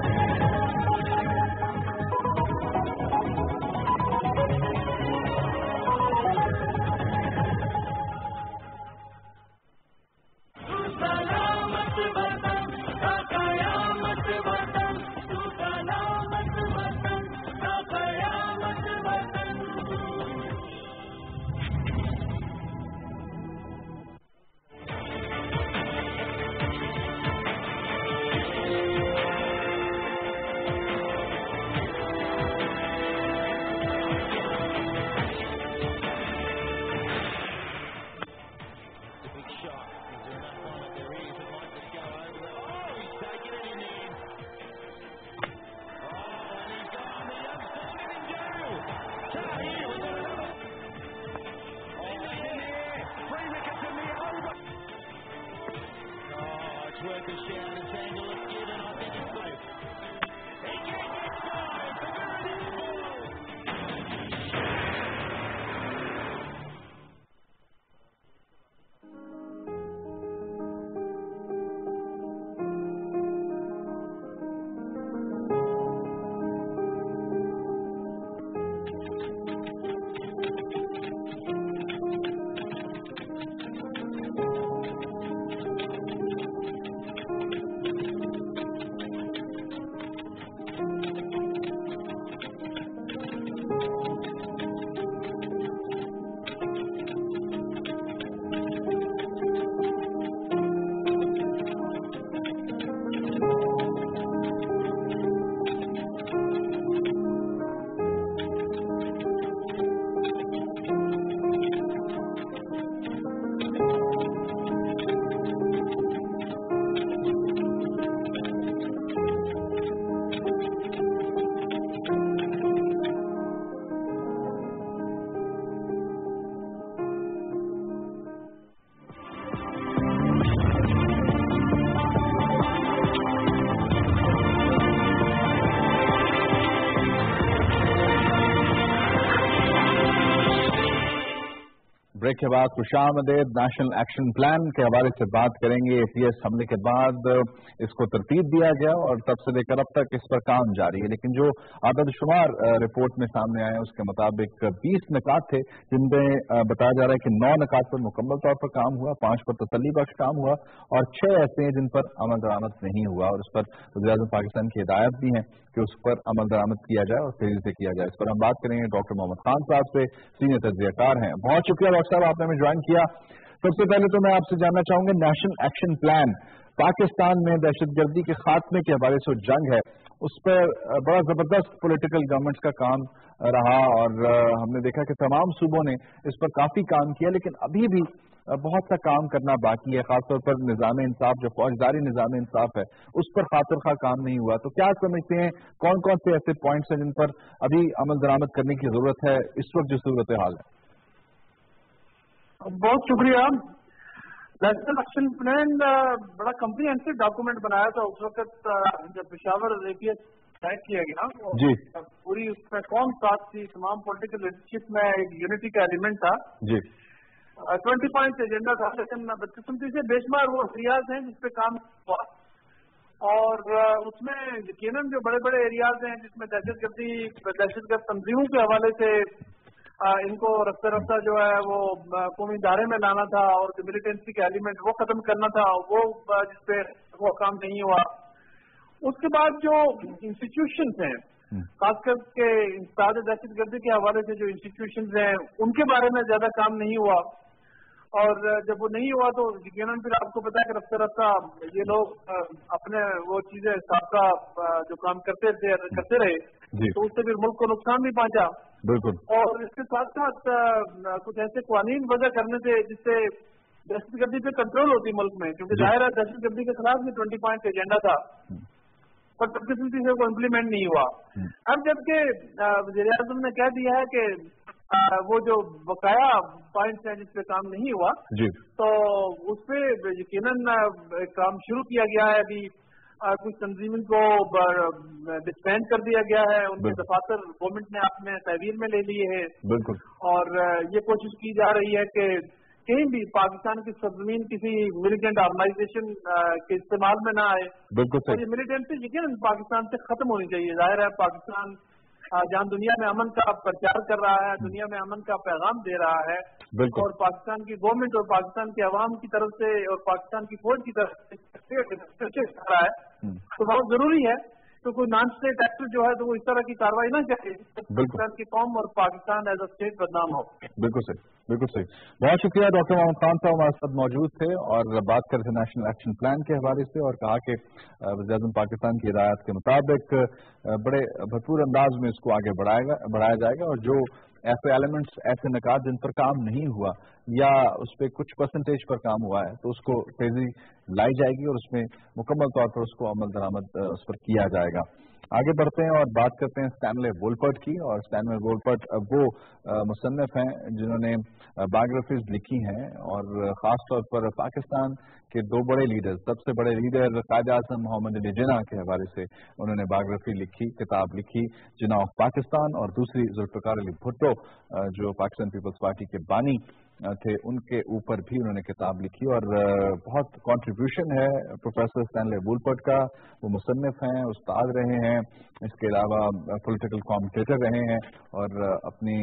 ब्रेक के बाद खुशामदीद। नेशनल एक्शन प्लान के हवाले से बात करेंगे। एपीएस हमले के बाद इसको तरतीब दिया गया और तब से लेकर अब तक इस पर काम जारी है, लेकिन जो आदद शुमार रिपोर्ट में सामने आए उसके मुताबिक बीस निकात थे जिनमें बताया जा रहा है कि नौ निकात पर मुकम्मल तौर पर काम हुआ, पांच पर तसल्ली बख्श काम हुआ और छह ऐसे हैं जिन पर अमल दरामद नहीं हुआ और उस पर वज़ीर-ए-आज़म पाकिस्तान की हिदायत भी है कि उस पर अमल दरामद किया जाए और तेजी से किया जाए। इस पर हम बात करेंगे डॉक्टर मोहम्मद खान साहब से, सीनियर तज्ज़ियाकार हैं। बहुत शुक्रिया डॉक्टर साहब, आपने हमें ज्वाइन किया। सबसे पहले तो मैं आपसे जानना चाहूंगा, नेशनल एक्शन प्लान पाकिस्तान में दहशतगर्दी के खात्मे के हवाले से जंग है, उस पर बड़ा जबरदस्त पॉलिटिकल गवर्नमेंट्स का काम रहा और हमने देखा कि तमाम सूबों ने इस पर काफी काम किया, लेकिन अभी भी बहुत सा काम करना बाकी है। खासतौर पर निज़ाम इंसाफ, जो फौजदारी निज़ाम इंसाफ है, उस पर खातिर खा काम नहीं हुआ। तो क्या समझते हैं कौन कौन से ऐसे पॉइंट्स हैं जिन पर अभी अमल दरामद करने की जरूरत है इस वक्त जो सूरत हाल है? बहुत शुक्रिया। नेशनल एक्शन प्लान बड़ा कम्प्रीहेंसिव डॉक्यूमेंट बनाया था उस वक्त जब पेशावर एपीएस तय किया गया जी। पूरी उसमें कौम साथ थी, तमाम पॉलिटिकल लीडरशिप में एक यूनिटी का एलिमेंट था जी। ट्वेंटी पॉइंट एजेंडा था, लेकिन बदकिस्मती से बेशुमार वो एरियाज हैं जिसपे काम हुआ और उसमें यकीनन जो बड़े बड़े एरियाज हैं जिसमें दहशतगर्दी दहशतगर्द तंजीमों के हवाले से आ, इनको रफ्ता रफ्ता जो है वो कौमी दायरे में लाना था और जो मिलिटेंसी के एलिमेंट वो खत्म करना था, वो जिसपे वो काम नहीं हुआ। उसके बाद जो इंस्टीट्यूशंस हैं, खासकर के इंसदाद दहशतगर्दी के हवाले से जो इंस्टीट्यूशंस हैं उनके बारे में ज्यादा काम नहीं हुआ और जब वो नहीं हुआ तो यकीनन फिर आपको पता है कि रफ्ता रफ्ता ये लोग अपने वो चीजें साबका जो काम करते थे करते रहे, तो उससे फिर मुल्क को नुकसान भी पहुंचा। बिल्कुल। और इसके साथ साथ कुछ ऐसे कानून वजह करने से जिससे दहशतगर्दी पे कंट्रोल होती मुल्क में, क्योंकि जाहिर है दहशतगर्दी के खिलाफ भी ट्वेंटी पॉइंट एजेंडा था पर बदकिस्मती से वो इम्प्लीमेंट नहीं हुआ। अब जबकि वज़ीर-ए-आज़म ने कह दिया है कि वो जो बकाया पॉइंट्स हैं जिसपे काम नहीं हुआ जी, तो उस पर यकीनन काम शुरू किया गया है। अभी कुछ तंजीम को डिस्बैंड कर दिया गया है, उनके दफातर गवर्नमेंट ने अपने तहवील में ले लिए हैं। बिल्कुल। और ये कोशिश की जा रही है कि कहीं भी पाकिस्तान की सरजमीन किसी मिलिटेंट ऑर्गेनाइजेशन के इस्तेमाल में ना आए। बिल्कुल। और ये मिलिटेंसी यकीनन पाकिस्तान से खत्म होनी चाहिए। जाहिर है पाकिस्तान जहाँ दुनिया में अमन का प्रचार कर रहा है, दुनिया में अमन का पैगाम दे रहा है, और पाकिस्तान की गवर्नमेंट और पाकिस्तान के अवाम की तरफ से और पाकिस्तान की फौज की तरफ से रहा है, तो बहुत जरूरी है तो कोई नॉन स्टेट एक्टर जो है तो वो इस तरह की कार्रवाई ना करे पाकिस्तान की कौम और पाकिस्तान एज अ स्टेट बदनाम हो। बिल्कुल सही, बिल्कुल सही। बहुत शुक्रिया डॉक्टर मोहम्मद खान साहब हमारे साथ मौजूद थे और बात कर रहे थे नेशनल एक्शन प्लान के हवाले से और कहा कि वज़ीर-ए-आज़म पाकिस्तान की हिदायत के मुताबिक बड़े भरपूर अंदाज में इसको आगे बढ़ाएगा बढ़ाया जाएगा और जो ऐसे एलिमेंट्स, ऐसे निकात जिन पर काम नहीं हुआ या उस पर कुछ परसेंटेज पर काम हुआ है तो उसको तेजी लाई जाएगी और उसमें मुकम्मल तौर पर उसको अमल दरामद उस पर किया जाएगा। आगे बढ़ते हैं और बात करते हैं स्टैनले वोलपर्ट की। और स्टैनले वोलपर्ट वो मुसन्निफ हैं जिन्होंने बायोग्राफीज लिखी हैं और ख़ास तौर पर पाकिस्तान के दो बड़े लीडर, सबसे बड़े लीडर कायद-ए-आज़म मोहम्मद अली जिन्ना के हवाले से उन्होंने बायोग्राफी लिखी, किताब लिखी, जिन्ना ऑफ पाकिस्तान, और दूसरी जुल्फ़िकार अली भुट्टो जो पाकिस्तान पीपल्स पार्टी के बानी थे, उनके ऊपर भी उन्होंने किताब लिखी और बहुत कंट्रीब्यूशन है प्रोफेसर स्टैनले वोलपर्ट का। वो मुसन्निफ हैं, उस्ताद रहे हैं, इसके अलावा पॉलिटिकल कमेंटेटर रहे हैं और अपनी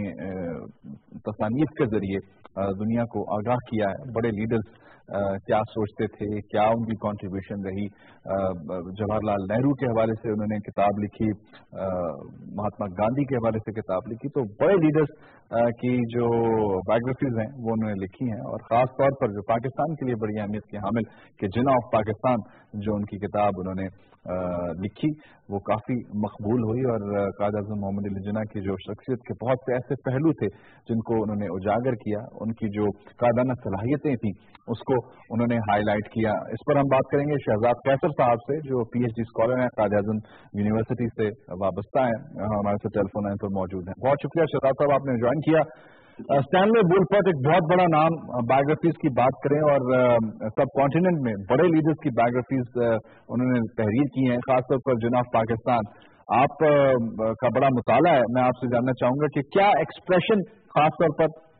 तसानीफ के जरिए दुनिया को आगाह किया है। बड़े लीडर्स क्या सोचते थे, क्या उनकी कंट्रीब्यूशन रही। जवाहरलाल नेहरू के हवाले से उन्होंने किताब लिखी, महात्मा गांधी के हवाले से किताब लिखी, तो बड़े लीडर्स की जो बायोग्राफीज हैं वो उन्होंने लिखी हैं और ख़ास तौर पर जो पाकिस्तान के लिए बड़ी अहमियत के हामिल कि जिन्ना ऑफ पाकिस्तान जो उनकी किताब उन्होंने आ, लिखी वो काफ़ी मकबूल हुई और कायद-ए-आज़म मोहम्मद अली जिन्ना की जो शख्सियत के बहुत से ऐसे पहलू थे जिनको उन्होंने उजागर किया, उनकी जो कायदाना सलाहियतें थी उसको उन्होंने हाईलाइट किया। इस पर हम बात करेंगे शहजाद कैसर साहब से जो पीएचडी स्कॉलर हैं, कायद-ए-आज़म यूनिवर्सिटी से वाबस्ता हैं, हमारे साथ टेलीफोन लाइन पर मौजूद हैं। बहुत शुक्रिया शहजाद साहब, आपने ज्वाइन किया। स्टैनले वोलपर्ट एक बहुत बड़ा नाम, बायोग्राफीज की बात करें और सब कॉन्टिनेंट में बड़े लीडर्स की बायोग्राफीज उन्होंने तहरीर की हैं, खासतौर पर जिन्ना ऑफ पाकिस्तान। आप का बड़ा मुताला है, मैं आपसे जानना चाहूंगा कि क्या एक्सप्रेशन खासतौर पर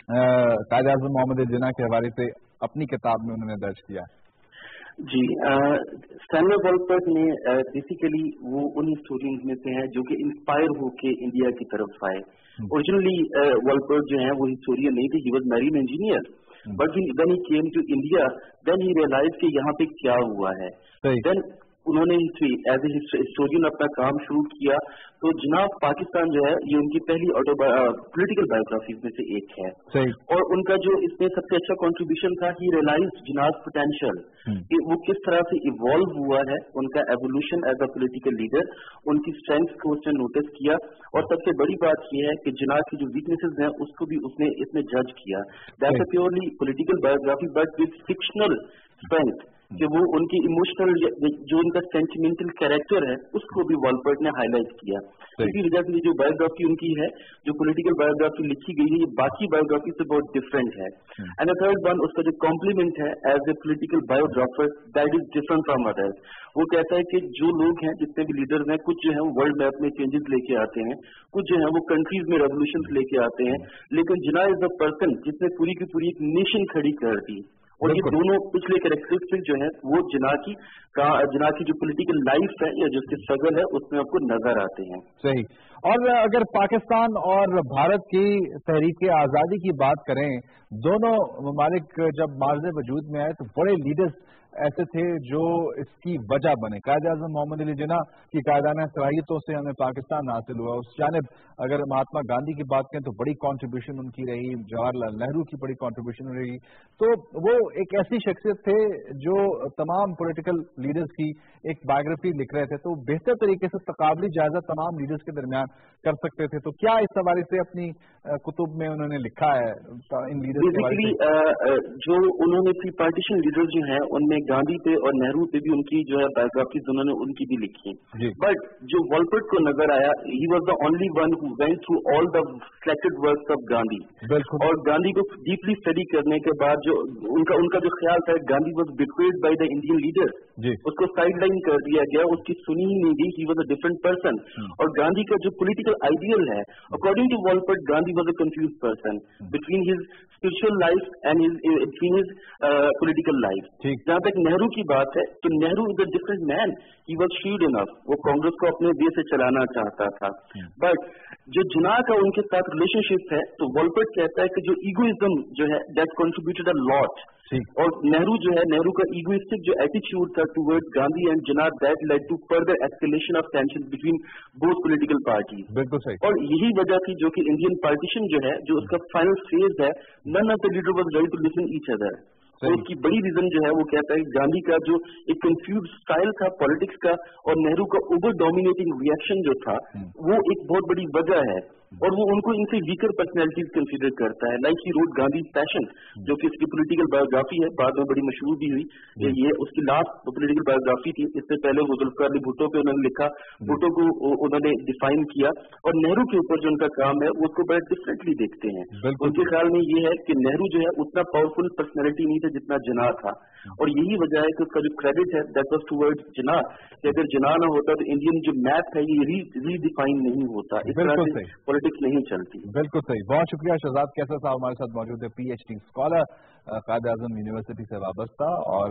कायद आज़म मोहम्मद अली जिन्ना के हवाले से अपनी किताब में उन्होंने दर्ज किया है। जी, स्टैनले वॉलपर्ट ने बेसिकली वो उन हिस्टोरियंस में से हैं जो कि इंस्पायर होके इंडिया की तरफ आए। ओरिजिनली वॉलपर्ट जो है वो हिस्टोरियन नहीं थे, he was marine engineer, but when he came to India then he realise कि यहाँ पे क्या हुआ है। देन उन्होंने हिस्ट्री एज ए हिस्टोरियन अपना काम शुरू किया। तो जनाब पाकिस्तान जो है ये उनकी पहली पॉलिटिकल बायोग्राफीज में से एक है, और उनका जो इसमें सबसे अच्छा कंट्रीब्यूशन था, ही रियलाइज जिनाज पोटेंशियल, कि वो किस तरह से इवॉल्व हुआ है, उनका evolution as a political leader, उनकी स्ट्रेंथ को उसने नोटिस किया, और सबसे बड़ी बात यह है कि जिनाज की जो वीकनेसेस हैं उसको भी उसने इसमें जज किया। That's a purely political biography but with fictional strength, कि वो उनकी इमोशनल जो उनका सेंटिमेंटल कैरेक्टर है उसको भी वॉलपर्ट ने हाईलाइट किया। इसी वजह से जो बायोग्राफी उनकी है, जो पॉलिटिकल बायोग्राफी लिखी गई है, ये बाकी बायोग्राफी से बहुत डिफरेंट है। एंड थर्ड वन, उसका जो कॉम्प्लीमेंट है as a political biographer, that is different from others. वो कहता है कि जो लोग हैं, जितने भी लीडर्स हैं, कुछ जो है वो वर्ल्ड मैप में चेंजेस लेके आते हैं, कुछ जो है वो कंट्रीज में रेवोल्यूशन लेके आते हैं, लेकिन जिना इज द पर्सन जिसने पूरी की पूरी एक नेशन खड़ी कर दी। और ये दोनों पिछले कैरेक्टरिस्टिक जो है वो जिना की का जिना की जो पॉलिटिकल लाइफ है या जो स्ट्रगल है उसमें आपको नजर आते हैं। सही। और अगर पाकिस्तान और भारत की तहरीक आज़ादी की बात करें, दोनों ममालिक जब मार्ज़ वजूद में आए तो बड़े लीडर्स ऐसे थे जो इसकी वजह बने। कायद आज़म मोहम्मद अली जिन्ना की कायदाना सलाहियतों से हमें पाकिस्तान हासिल हुआ। उस जानिब अगर महात्मा गांधी की बात करें तो बड़ी कंट्रीब्यूशन उनकी रही, जवाहरलाल नेहरू की बड़ी कंट्रीब्यूशन रही। तो वो एक ऐसी शख्सियत थे जो तमाम पॉलिटिकल लीडर्स की एक बायोग्राफी लिख रहे थे, तो बेहतर तरीके से तकाबली जायजा तमाम लीडर्स के दरमियान कर सकते थे। तो क्या इस हवाले से अपनी कुतुब में उन्होंने लिखा है इन लीडर्स के बारे में? जो उन्होंने प्री पार्टीशन लीडर्स जो हैं उनमें गांधी पे और नेहरू पे भी उनकी जो है बायोग्राफीज उन्होंने उनकी भी लिखी। बट जो वॉलपर्ट को नजर आया, he was the only one who went through all the selected works of Gandhi, और गांधी को डीपली स्टडी करने के बाद जो उनका उनका जो ख्याल था, Gandhi was betrayed by the Indian leaders, उसको साइडलाइन कर दिया गया, उसकी सुनी ही नहीं गई, he was a different person. और गांधी का जो पॉलिटिकल आइडियल है, according to Wolpert, Gandhi was a confuse person between his spiritual life and his between his political life. जहां तक नेहरू की बात है तो Nehru is a different man, he was shrewd enough, वो कांग्रेस को अपने वे से चलाना चाहता था। बट जो जिन्ना का उनके साथ रिलेशनशिप है, तो वॉलपर्ट कहता है कि जो ईगोइज्म जो है दैट कंट्रीब्यूटेड अ लॉट, और नेहरू जो है, नेहरू का ईगोइस्टिक जो एटीट्यूड था towards Gandhi and Jinnah, that led to further escalation of tension between both political parties. बिल्कुल सही। और यही वजह थी जो कि इंडियन पार्टीशन जो है, जो उसका फाइनल फेज है, none of the leader was ready to listen each other. तो उसकी बड़ी रीजन जो है वो कहता है गांधी का जो एक कंफ्यूज स्टाइल था पॉलिटिक्स का, और नेहरू का ओवर डोमिनेटिंग रिएक्शन जो था, वो एक बहुत बड़ी वजह है। और वो उनको इनसे वीकर पर्सनैलिटीज कंसीडर करता है। लाइक ही रोड गांधी पैशन, जो कि उसकी पॉलिटिकल बायोग्राफी है, बाद में बड़ी मशहूर भी हुई। ये उसकी लास्ट पॉलिटिकल बायोग्राफी थी। इससे पहले वो जुल्फिकार अली भुट्टो पे उन्होंने लिखा, भुट्टो को उन्होंने डिफाइन किया, और नेहरू के ऊपर जो उनका काम है वो उसको बड़ा डिफरेंटली देखते हैं। उनके ख्याल में ये है कि नेहरू जो है उतना पावरफुल पर्सनैलिटी नहीं था जितना जिन्ना था, और यही वजह है कि उसका जो क्रेडिट है दैट वाज टुवर्ड्स जिन्ना, कि अगर जिन्ना ना होता तो इंडियन जो मैप है ये रीडिफाइन नहीं होता, इस तरह से पॉलिटिक्स नहीं चलती। बिल्कुल सही। बहुत शुक्रिया शहजाद कैसर साहब हमारे साथ मौजूद है, PhD scholar, Quaid Azam university से वाबस्ता,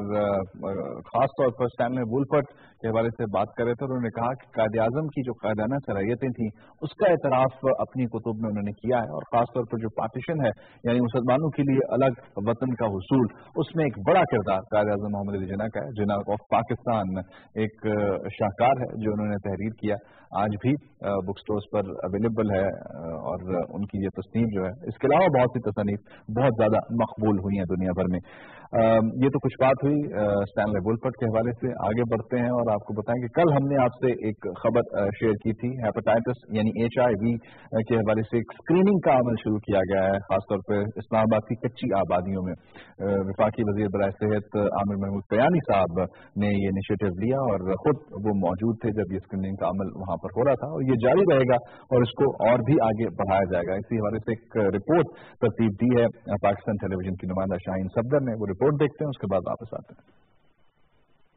और खासतौर पर स्टैनले वॉलपर्ट के हवाले से बात कर रहे थे। उन्होंने कहा कि कायद आज़म की जो कायदाना सलाहियतें थी उसका एतराफ अपनी कुतुब में उन्होंने किया है, और खासतौर पर जो पार्टीशन है यानी मुसलमानों के लिए अलग वतन का हुसूल, उसमें एक बड़ा किरदार कायद आज़म मोहम्मद अली जिन्ना का है। जिन्ना ऑफ पाकिस्तान एक शाहकार है जो उन्होंने तहरीर किया, आज भी बुक स्टोर्स पर अवेलेबल है, और उनकी ये तस्नीफ जो है, इसके अलावा बहुत सी तसनीफ बहुत ज्यादा मकबूल हुई हैं दुनिया भर में। आ, ये तो कुछ बात हुई स्टैनले वॉलपर्ट के हवाले से। आगे बढ़ते हैं और आपको बताएं कि कल हमने आपसे एक खबर शेयर की थी, हेपेटाइटिस यानी एच आई वी के हवाले से एक स्क्रीनिंग का अमल शुरू किया गया है, खासतौर पर इस्लामाबाद की कच्ची आबादियों में। वफाकी वजीर बराए सेहत आमिर महमूद कयानी साहब ने ये इनिशिएटिव लिया, और खुद वो मौजूद थे जब ये स्क्रीनिंग का अमल वहां पर हो रहा था, और ये जारी रहेगा और इसको और भी आगे बढ़ाया जाएगा। इसी हवाले से एक रिपोर्ट तरतीब दी है पाकिस्तान टेलीविजन की नुमाइंदा शाहीन सफदर ने, वो रिपोर्ट देखते हैं, उसके बाद वापस आते हैं।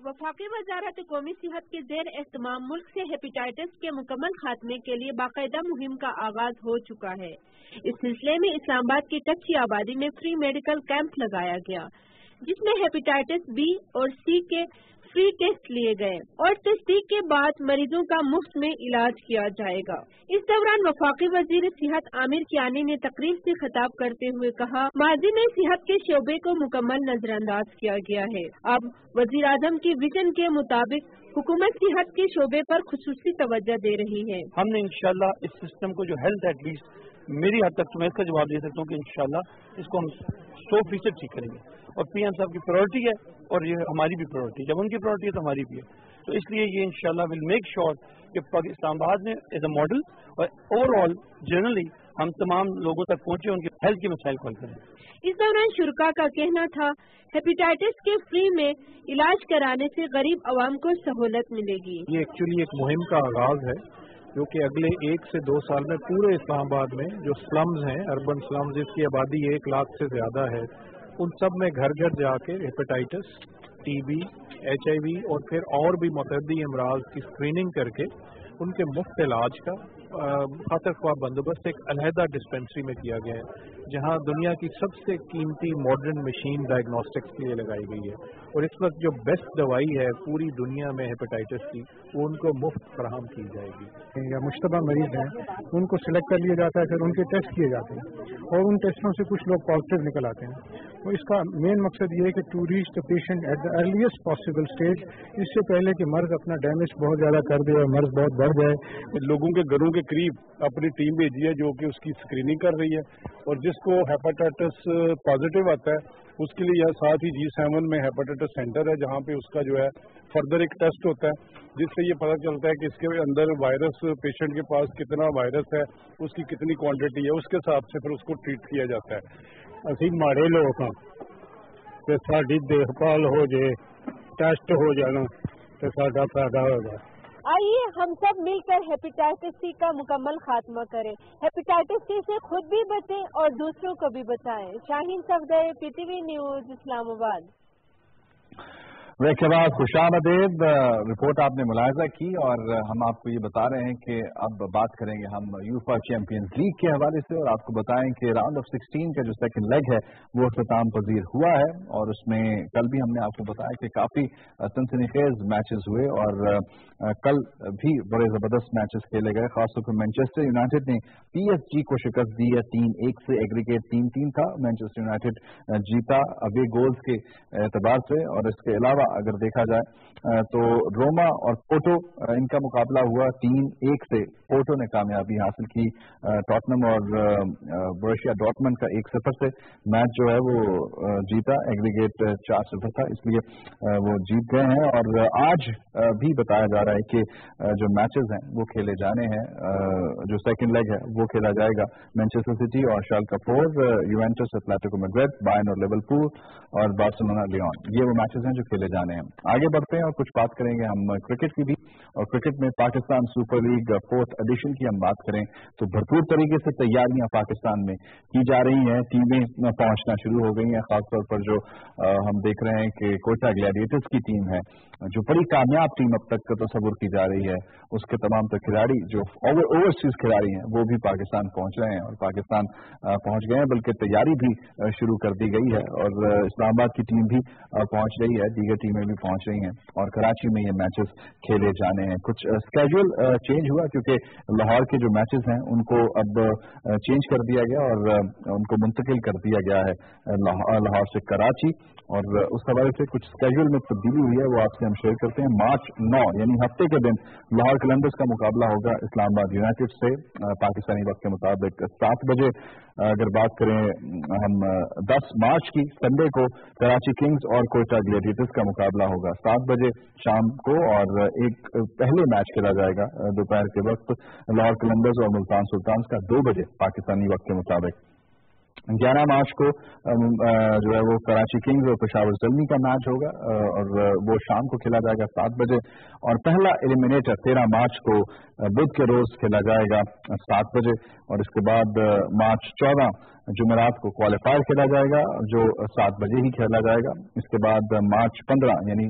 वफाकी वजारत कौमी सेहत के जेर एहतमाम मुल्क से हेपेटाइटिस के मुकम्मल खात्मे के लिए बाकायदा मुहिम का आगाज हो चुका है। इस सिलसिले में इस्लामाबाद की टच्ची आबादी में फ्री मेडिकल कैंप लगाया गया, जिसमें हेपेटाइटिस बी और सी के फ्री टेस्ट लिए गए और तस्दीक के बाद मरीजों का मुफ्त में इलाज किया जाएगा। इस दौरान वफाकी वजीर सेहत आमिर कियानी ने तकरीब से खिताब करते हुए कहा, माजी में सेहत के शोबे को मुकम्मल नजरअंदाज किया गया है। अब वजीर आजम की विजन के मुताबिक हुकूमत सेहत के शोबे पर खुसूसी तवज्जो दे रही है। हमने इंशाल्लाह इस सिस्टम को जो हेल्थ एटलीस्ट मेरी हद तक तो मैं इसका जवाब दे सकता हूँ कि इंशाल्लाह इसको हम सौ फीसद ठीक करेंगे और पीएम साहब की प्रायोरिटी है और ये हमारी भी प्रायोरिटी, जब उनकी प्रायोरिटी है तो हमारी भी है। तो इसलिए ये इंशाल्लाह विल मेक श्योर कि इस्लामाबाद में एज अ मॉडल और ओवरऑल जनरली हम तमाम लोगों तक पहुंचे, उनके हेल्थ के मसाइल को हल करें। इस दौरान शुरका का कहना था, हेपेटाइटिस के फ्री में इलाज कराने से गरीब आवाम को सहूलत मिलेगी। ये एक्चुअली एक मुहिम का आगाज है जो कि अगले एक से दो साल में पूरे इस्लामाबाद में जो स्लम्स हैं, अर्बन स्लम्स जिसकी आबादी एक लाख से ज्यादा है, उन सब में घर घर जाके हेपेटाइटिस, टीबी, एचआईवी और फिर और भी मुतअद्दी अमराज की स्क्रीनिंग करके उनके मुफ्त इलाज का खातिर ख्वाह बंदोबस्त एक अलहदा डिस्पेंसरी में किया गया है, जहां दुनिया की सबसे कीमती मॉडर्न मशीन डायग्नोस्टिक्स के लिए लगाई गई है और इस वक्त जो बेस्ट दवाई है पूरी दुनिया में हेपेटाइटिस की, वो उनको मुफ्त फराहम की जाएगी। या मुश्तबा मरीज हैं उनको सिलेक्ट कर लिया जाता है, फिर उनके टेस्ट किए जाते हैं और उन टेस्टों से कुछ लोग पॉजिटिव निकल आते हैं। तो इसका मेन मकसद ये है कि to reach the patient at the earliest possible stage, इससे पहले कि मर्ज अपना डैमेज बहुत ज्यादा कर दे और मर्ज बहुत बढ़ जाए। लोगों के घरों के करीब अपनी टीम भेजी है जो कि उसकी स्क्रीनिंग कर रही है और जिसको हेपेटाइटिस पॉजिटिव आता है उसके लिए यह साथ ही जी सेवन में हेपेटाइटिस सेंटर है, जहाँ पे उसका जो है फर्दर एक टेस्ट होता है जिससे ये पता चलता है कि इसके अंदर वायरस, पेशेंट के पास कितना वायरस है, उसकी कितनी क्वांटिटी है, उसके हिसाब से फिर उसको ट्रीट किया जाता है। असी माड़े लोग हाँ ते साडी देखभाल हो जाए, टेस्ट हो जाना तो साडा फायदा होगा। आइए हम सब मिलकर हेपेटाइटिस सी का मुकम्मल खात्मा करें। हेपेटाइटिस सी से खुद भी बचें और दूसरों को भी बचाएं। Shaheen Safdar, PTV news, Islamabad. के बाद खुशामदीद रिपोर्ट आपने मुलाहिजा की और हम आपको ये बता रहे हैं कि अब बात करेंगे हम यूफा चैंपियंस लीग के हवाले से और आपको बताएं कि राउंड ऑफ सिक्सटीन का जो सेकंड लेग है वो इख्तिताम पजीर हुआ है और उसमें कल भी हमने आपको बताया कि काफी सनसनीखेज मैचेस हुए और कल भी बड़े जबरदस्त मैचेस खेले गए। खासतौर पर मैनचेस्टर यूनाइटेड ने पीएसजी को शिकस्त दी है, तीन एक से, एग्रीगेट तीन तीन था। मैनचेस्टर यूनाइटेड जीता अवे गोल्स के एतबार से और इसके अलावा अगर देखा जाए तो रोमा और पोर्टो इनका मुकाबला हुआ तीन एक से, पोर्टो ने कामयाबी हासिल की। टॉटनम और बोरुसिया डॉर्टमंड का एक सिफर से मैच जो है वो जीता, एग्रीगेट चार सिफर था, इसलिए वो जीत गए हैं। और आज भी बताया जा रहा है कि जो मैचेस हैं वो खेले जाने हैं, जो सेकंड लेग है वो खेला जाएगा मैनचेस्टर सिटी और Schalke four, Juventus, Atletico Madrid, Bayern और लिवरपूल और बार्सिलोना लियोन, ये वो मैचेस हैं जो खेले जाने हैं। आगे बढ़ते हैं और कुछ बात करेंगे हम क्रिकेट की भी, और क्रिकेट में Pakistan super league fourth edition की हम बात करें तो भरपूर तरीके से तैयारियां पाकिस्तान में की जा रही हैं, टीमें पहुंचना शुरू हो गई हैं। खासतौर पर जो आ, हम देख रहे हैं कि कोयटा ग्लैडिएटर्स की टीम है जो बड़ी कामयाब टीम अब तक तस्वुर की जा रही है, उसके तमाम तो खिलाड़ी जो ओवर ओवरसीज खिलाड़ी हैं वो भी पाकिस्तान पहुंच रहे हैं और पाकिस्तान पहुंच गए हैं, बल्कि तैयारी भी शुरू कर दी गई है और इस्लामाबाद की टीम भी पहुंच रही है, दीगर टीमें भी पहुंच रही हैं और कराची में ये मैचेस खेले जाने हैं। कुछ स्केड्यूल चेंज हुआ क्योंकि लाहौर के जो मैचेस हैं उनको अब चेंज कर दिया गया और उनको मुंतकिल कर दिया गया है लाहौर से कराची, और उस हवाले से कुछ स्केड्यूल में तब्दीली हुई है वो आपसे हम शेयर करते हैं। मार्च नौ यानी हफ्ते के दिन लाहौर कलंदर्स का मुकाबला होगा इस्लामाबाद यूनाइटेड से पाकिस्तानी वक्त के मुताबिक सात बजे। अगर बात करें हम दस मार्च की संडे को कराची किंग्स और कोयटा ग्लैडिएटर्स का मुकाबला होगा सात बजे शाम को और एक पहले मैच खेला जाएगा दोपहर के वक्त लाहौर कलंदर्स और मुल्तान सुल्तान्स का दो बजे पाकिस्तानी वक्त के मुताबिक। ग्यारह मार्च को जो है वो कराची किंग्स और पेशावर ज़ल्मी का मैच होगा और वो शाम को खेला जाएगा सात बजे। और पहला एलिमिनेटर तेरह मार्च को बुध के रोज खेला जाएगा सात बजे। और इसके बाद मार्च चौदह जुमेरात को क्वालिफायर खेला जाएगा जो सात बजे ही खेला जाएगा। इसके बाद मार्च पंद्रह यानी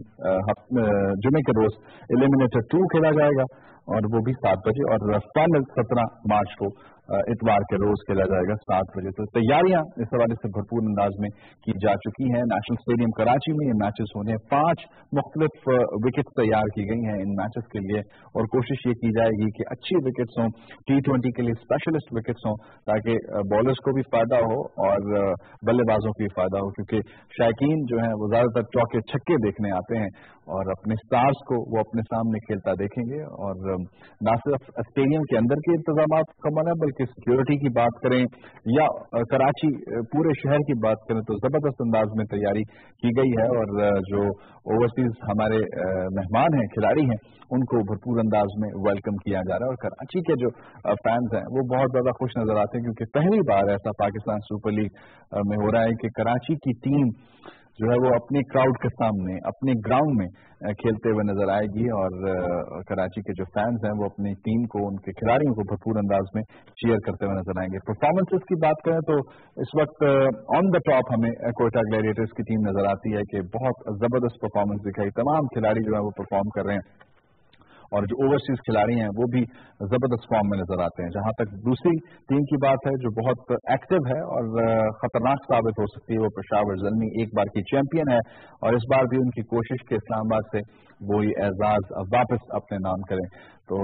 जुमे के रोज एलिमिनेटर टू खेला जाएगा और वो भी सात बजे। और फाइनल सत्रह मार्च को इतवार के रोज खेला जाएगा सात बजे। तो तैयारियां इस हवाले से भरपूर अंदाज में की जा चुकी हैं। नेशनल स्टेडियम कराची में ये मैचेस होने हैं। पांच मुख्तलिफ विकेट तैयार की गई हैं इन मैचेस के लिए और कोशिश ये की जाएगी कि अच्छी विकेट्स हों, टी ट्वेंटी के लिए स्पेशलिस्ट विकेट्स हों ताकि बॉलर्स को भी फायदा हो और बल्लेबाजों को भी फायदा हो, क्योंकि शायकीन जो है वो ज्यादातर चौके छक्के देखने आते हैं और अपने स्टार्स को वो अपने सामने खेलता देखेंगे। और न सिर्फ स्टेडियम के अंदर के इंतजाम कमल है बल्कि सिक्योरिटी की बात करें या कराची पूरे शहर की बात करें तो जबरदस्त अंदाज में तैयारी की गई है। और जो ओवरसीज हमारे मेहमान हैं, खिलाड़ी हैं, उनको भरपूर अंदाज में वेलकम किया जा रहा है। और कराची के जो फैंस हैं वो बहुत ज्यादा खुश नजर आते हैं क्योंकि पहली बार ऐसा पाकिस्तान सुपर लीग में हो रहा है कि कराची की टीम जो है वो अपने क्राउड के सामने अपने ग्राउंड में खेलते हुए नजर आएगी। और कराची के जो फैंस हैं वो अपनी टीम को, उनके खिलाड़ियों को भरपूर अंदाज में चीयर करते हुए नजर आएंगे। परफॉर्मेंसेस की बात करें तो इस वक्त ऑन द टॉप हमें कोयटा ग्लैडिएटर्स की टीम नजर आती है कि बहुत जबरदस्त परफॉर्मेंस दिखाई, तमाम खिलाड़ी जो है वो परफॉर्म कर रहे हैं और जो ओवरसीज खिलाड़ी हैं वो भी जबरदस्त फॉर्म में नजर आते हैं। जहां तक दूसरी टीम की बात है जो बहुत एक्टिव है और खतरनाक साबित हो सकती है वो पेशावर ज़ल्मी, एक बार की चैंपियन है और इस बार भी उनकी कोशिश के इस्लामाबाद से वो ये एजाज वापस अपने नाम करें। तो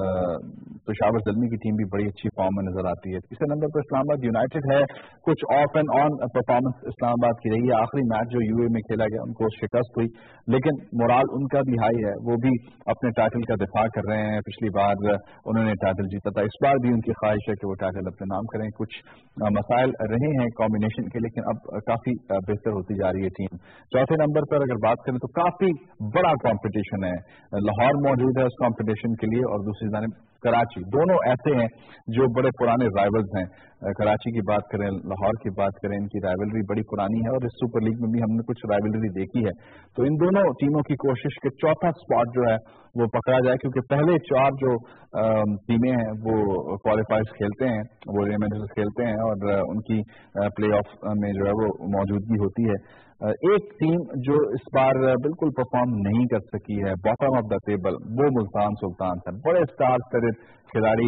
पेशावर ज़ल्मी की टीम भी बड़ी अच्छी फॉर्म में नजर आती है। तीसरे नंबर पर इस्लामाबाद यूनाइटेड है। कुछ off and on performance Islamabad की रही है। आखिरी मैच जो यूए में खेला गया उनको शिकस्त हुई लेकिन मोराल उनका भी हाई है, वो भी अपने टाइटल का दिफा कर रहे हैं। पिछली बार उन्होंने टाइटल जीता था, इस बार भी उनकी ख्वाहिश है कि वो टाइटल अपने नाम करें। कुछ मसाइल रहे हैं कॉम्बिनेशन के लेकिन अब काफी बेहतर होती जा रही है टीम। चौथे नंबर पर अगर बात करें तो काफी बड़ा कॉम्पिटिशन है। लाहौर मौजूद है उस कॉम्पिटिशन के लिए और दूसरी जानिब कराची, दोनों ऐसे हैं जो बड़े पुराने राइवल्स हैं। कराची की बात करें, लाहौर की बात करें, इनकी राइवलरी बड़ी पुरानी है और इस सुपर लीग में भी हमने कुछ राइवलरी देखी है। तो इन दोनों टीमों की कोशिश के चौथा स्पॉट जो है वो पकड़ा जाए क्योंकि पहले चार जो टीमें हैं वो क्वालिफायर्स खेलते हैं, वो एलिमिनेटर्स खेलते हैं और उनकी प्ले ऑफ में जो है वो मौजूदगी होती है। एक टीम जो इस बार बिल्कुल परफॉर्म नहीं कर सकी है बॉटम ऑफ द टेबल, वो मुल्तान सुल्तान है। बड़े स्टार स्टडेड खिलाड़ी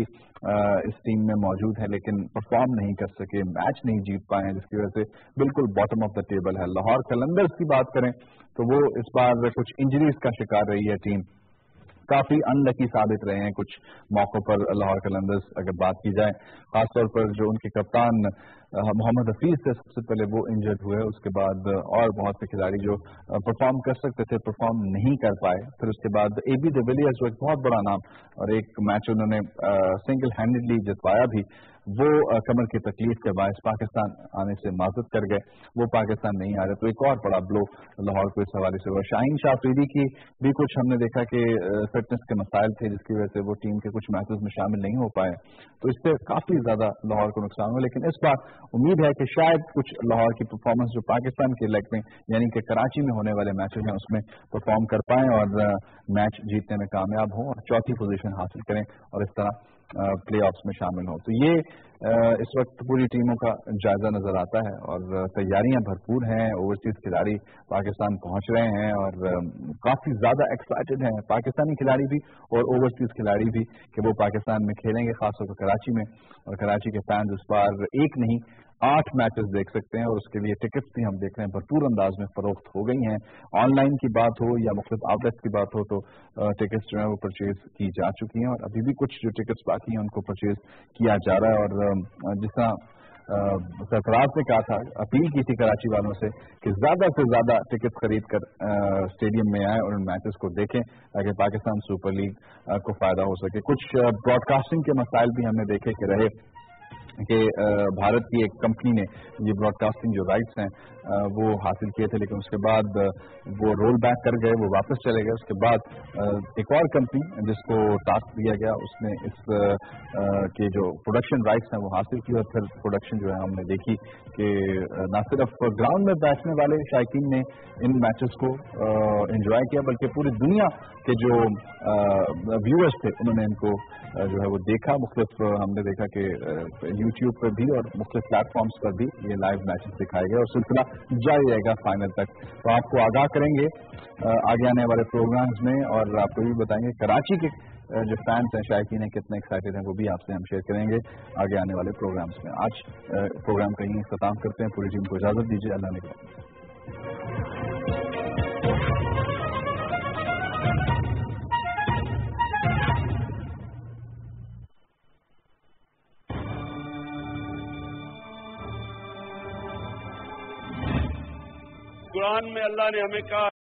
इस टीम में मौजूद है लेकिन परफॉर्म नहीं कर सके, मैच नहीं जीत पाए हैं जिसकी वजह से बिल्कुल बॉटम ऑफ द टेबल है। लाहौर कलंदर्स की बात करें तो वो इस बार कुछ इंजरीज का शिकार रही है टीम, काफी अनलकी साबित रहे हैं कुछ मौकों पर लाहौर कलंदर्स अगर बात की जाए, खासतौर पर जो उनके कप्तान मोहम्मद हफीज थे सबसे पहले वो इंजर्ड हुए, उसके बाद और बहुत से खिलाड़ी जो परफॉर्म कर सकते थे परफॉर्म नहीं कर पाए। फिर उसके बाद ए बी डिविलियर्स जो एक बहुत बड़ा नाम और एक मैच उन्होंने सिंगल हैंडेडली जितवाया भी, वो कमर की तकलीफ के बायस पाकिस्तान आने से माजत कर गए, वो पाकिस्तान नहीं आ रहे। तो एक और बड़ा ब्लो लाहौर को इस हवाले से हुआ। शाहीन शाह अफरीदी की भी कुछ हमने देखा कि फिटनेस के मसाइल थे जिसकी वजह से वो टीम के कुछ मैचेस में शामिल नहीं हो पाए, तो इससे काफी ज्यादा लाहौर को नुकसान हुआ। लेकिन इस बार उम्मीद है कि शायद कुछ लाहौर की परफॉर्मेंस जो पाकिस्तान के लेग में यानी कि कराची में होने वाले मैचेस हैं उसमें परफॉर्म कर पाएं और मैच जीतने में कामयाब हों और चौथी पोजीशन हासिल करें और इस तरह प्ले ऑफ्स में शामिल हों। तो ये इस वक्त पूरी टीमों का जायजा नजर आता है और तैयारियां भरपूर हैं। ओवरसीज खिलाड़ी पाकिस्तान पहुंच रहे हैं और काफी ज्यादा एक्साइटेड हैं पाकिस्तानी खिलाड़ी भी और ओवरसीज खिलाड़ी भी कि वो पाकिस्तान में खेलेंगे, खासतौर पर कराची में। और कराची के फैंस इस बार एक नहीं आठ मैचेस देख सकते हैं और उसके लिए टिकट्स भी हम देख रहे हैं भरपूर अंदाज में फरोख्त हो गई हैं। ऑनलाइन की बात हो या मुख्तलिफ आउटलेट्स की बात हो तो टिकट्स जो है वो परचेज की जा चुकी हैं और अभी भी कुछ जो टिकट्स बाकी हैं उनको परचेज किया जा रहा है। और जिस तरह सरफराज ने कहा था, अपील की थी कराची वालों से कि ज्यादा से ज्यादा टिकट खरीद कर स्टेडियम में आए और उन मैचेस को देखें ताकि पाकिस्तान सुपर लीग को फायदा हो सके। कुछ ब्रॉडकास्टिंग के मसाइल भी हमने देखे कि रहे کہ بھارت کی ایک کمپنی نے یہ براڈکاسٹنگ جو رائٹس ہیں وہ حاصل کیے تھے، لیکن اس کے بعد وہ رول بیک کر گئے، وہ واپس چلے گئے۔ اس کے بعد ایک اور کمپنی جس کو ٹاسک دیا گیا اس نے اس کے جو پروڈکشن رائٹس ہیں وہ حاصل کی، اور پھر پروڈکشن جو ہے ہم نے دیکھی کہ نہ صرف گراؤنڈ میں بیٹھنے والے شائقین نے ان میچز کو انجوائے کیا، بلکہ پوری دنیا کے جو ویورز تھے انہوں نے ان کو جو ہے وہ دیکھا۔ مختلف ہم نے دیکھا کہ یوٹیوب پر بھی اور مختلف پلیٹ فارمز پر بھی یہ لائیو میچز دکھائے گئے، اور سلسلہ جاری رہے گا فائنل تک۔ تو آپ کو آگاہ کریں گے آگے آنے والے پروگرامز میں، اور آپ کو بھی بتائیں گے کراچی کے جو فینس ہیں، شائقین ہیں، کتنے ایکسائٹیڈ ہیں، وہ بھی آپ سے ہم شیئر کریں گے آگے آنے والے پروگرامز میں۔ آج پروگرام کہیں اختتام کرتے ہیں، پوری ٹیم کو اجازت دیجیے، اللہ نے کہا۔ कुरान में अल्लाह ने हमें कहा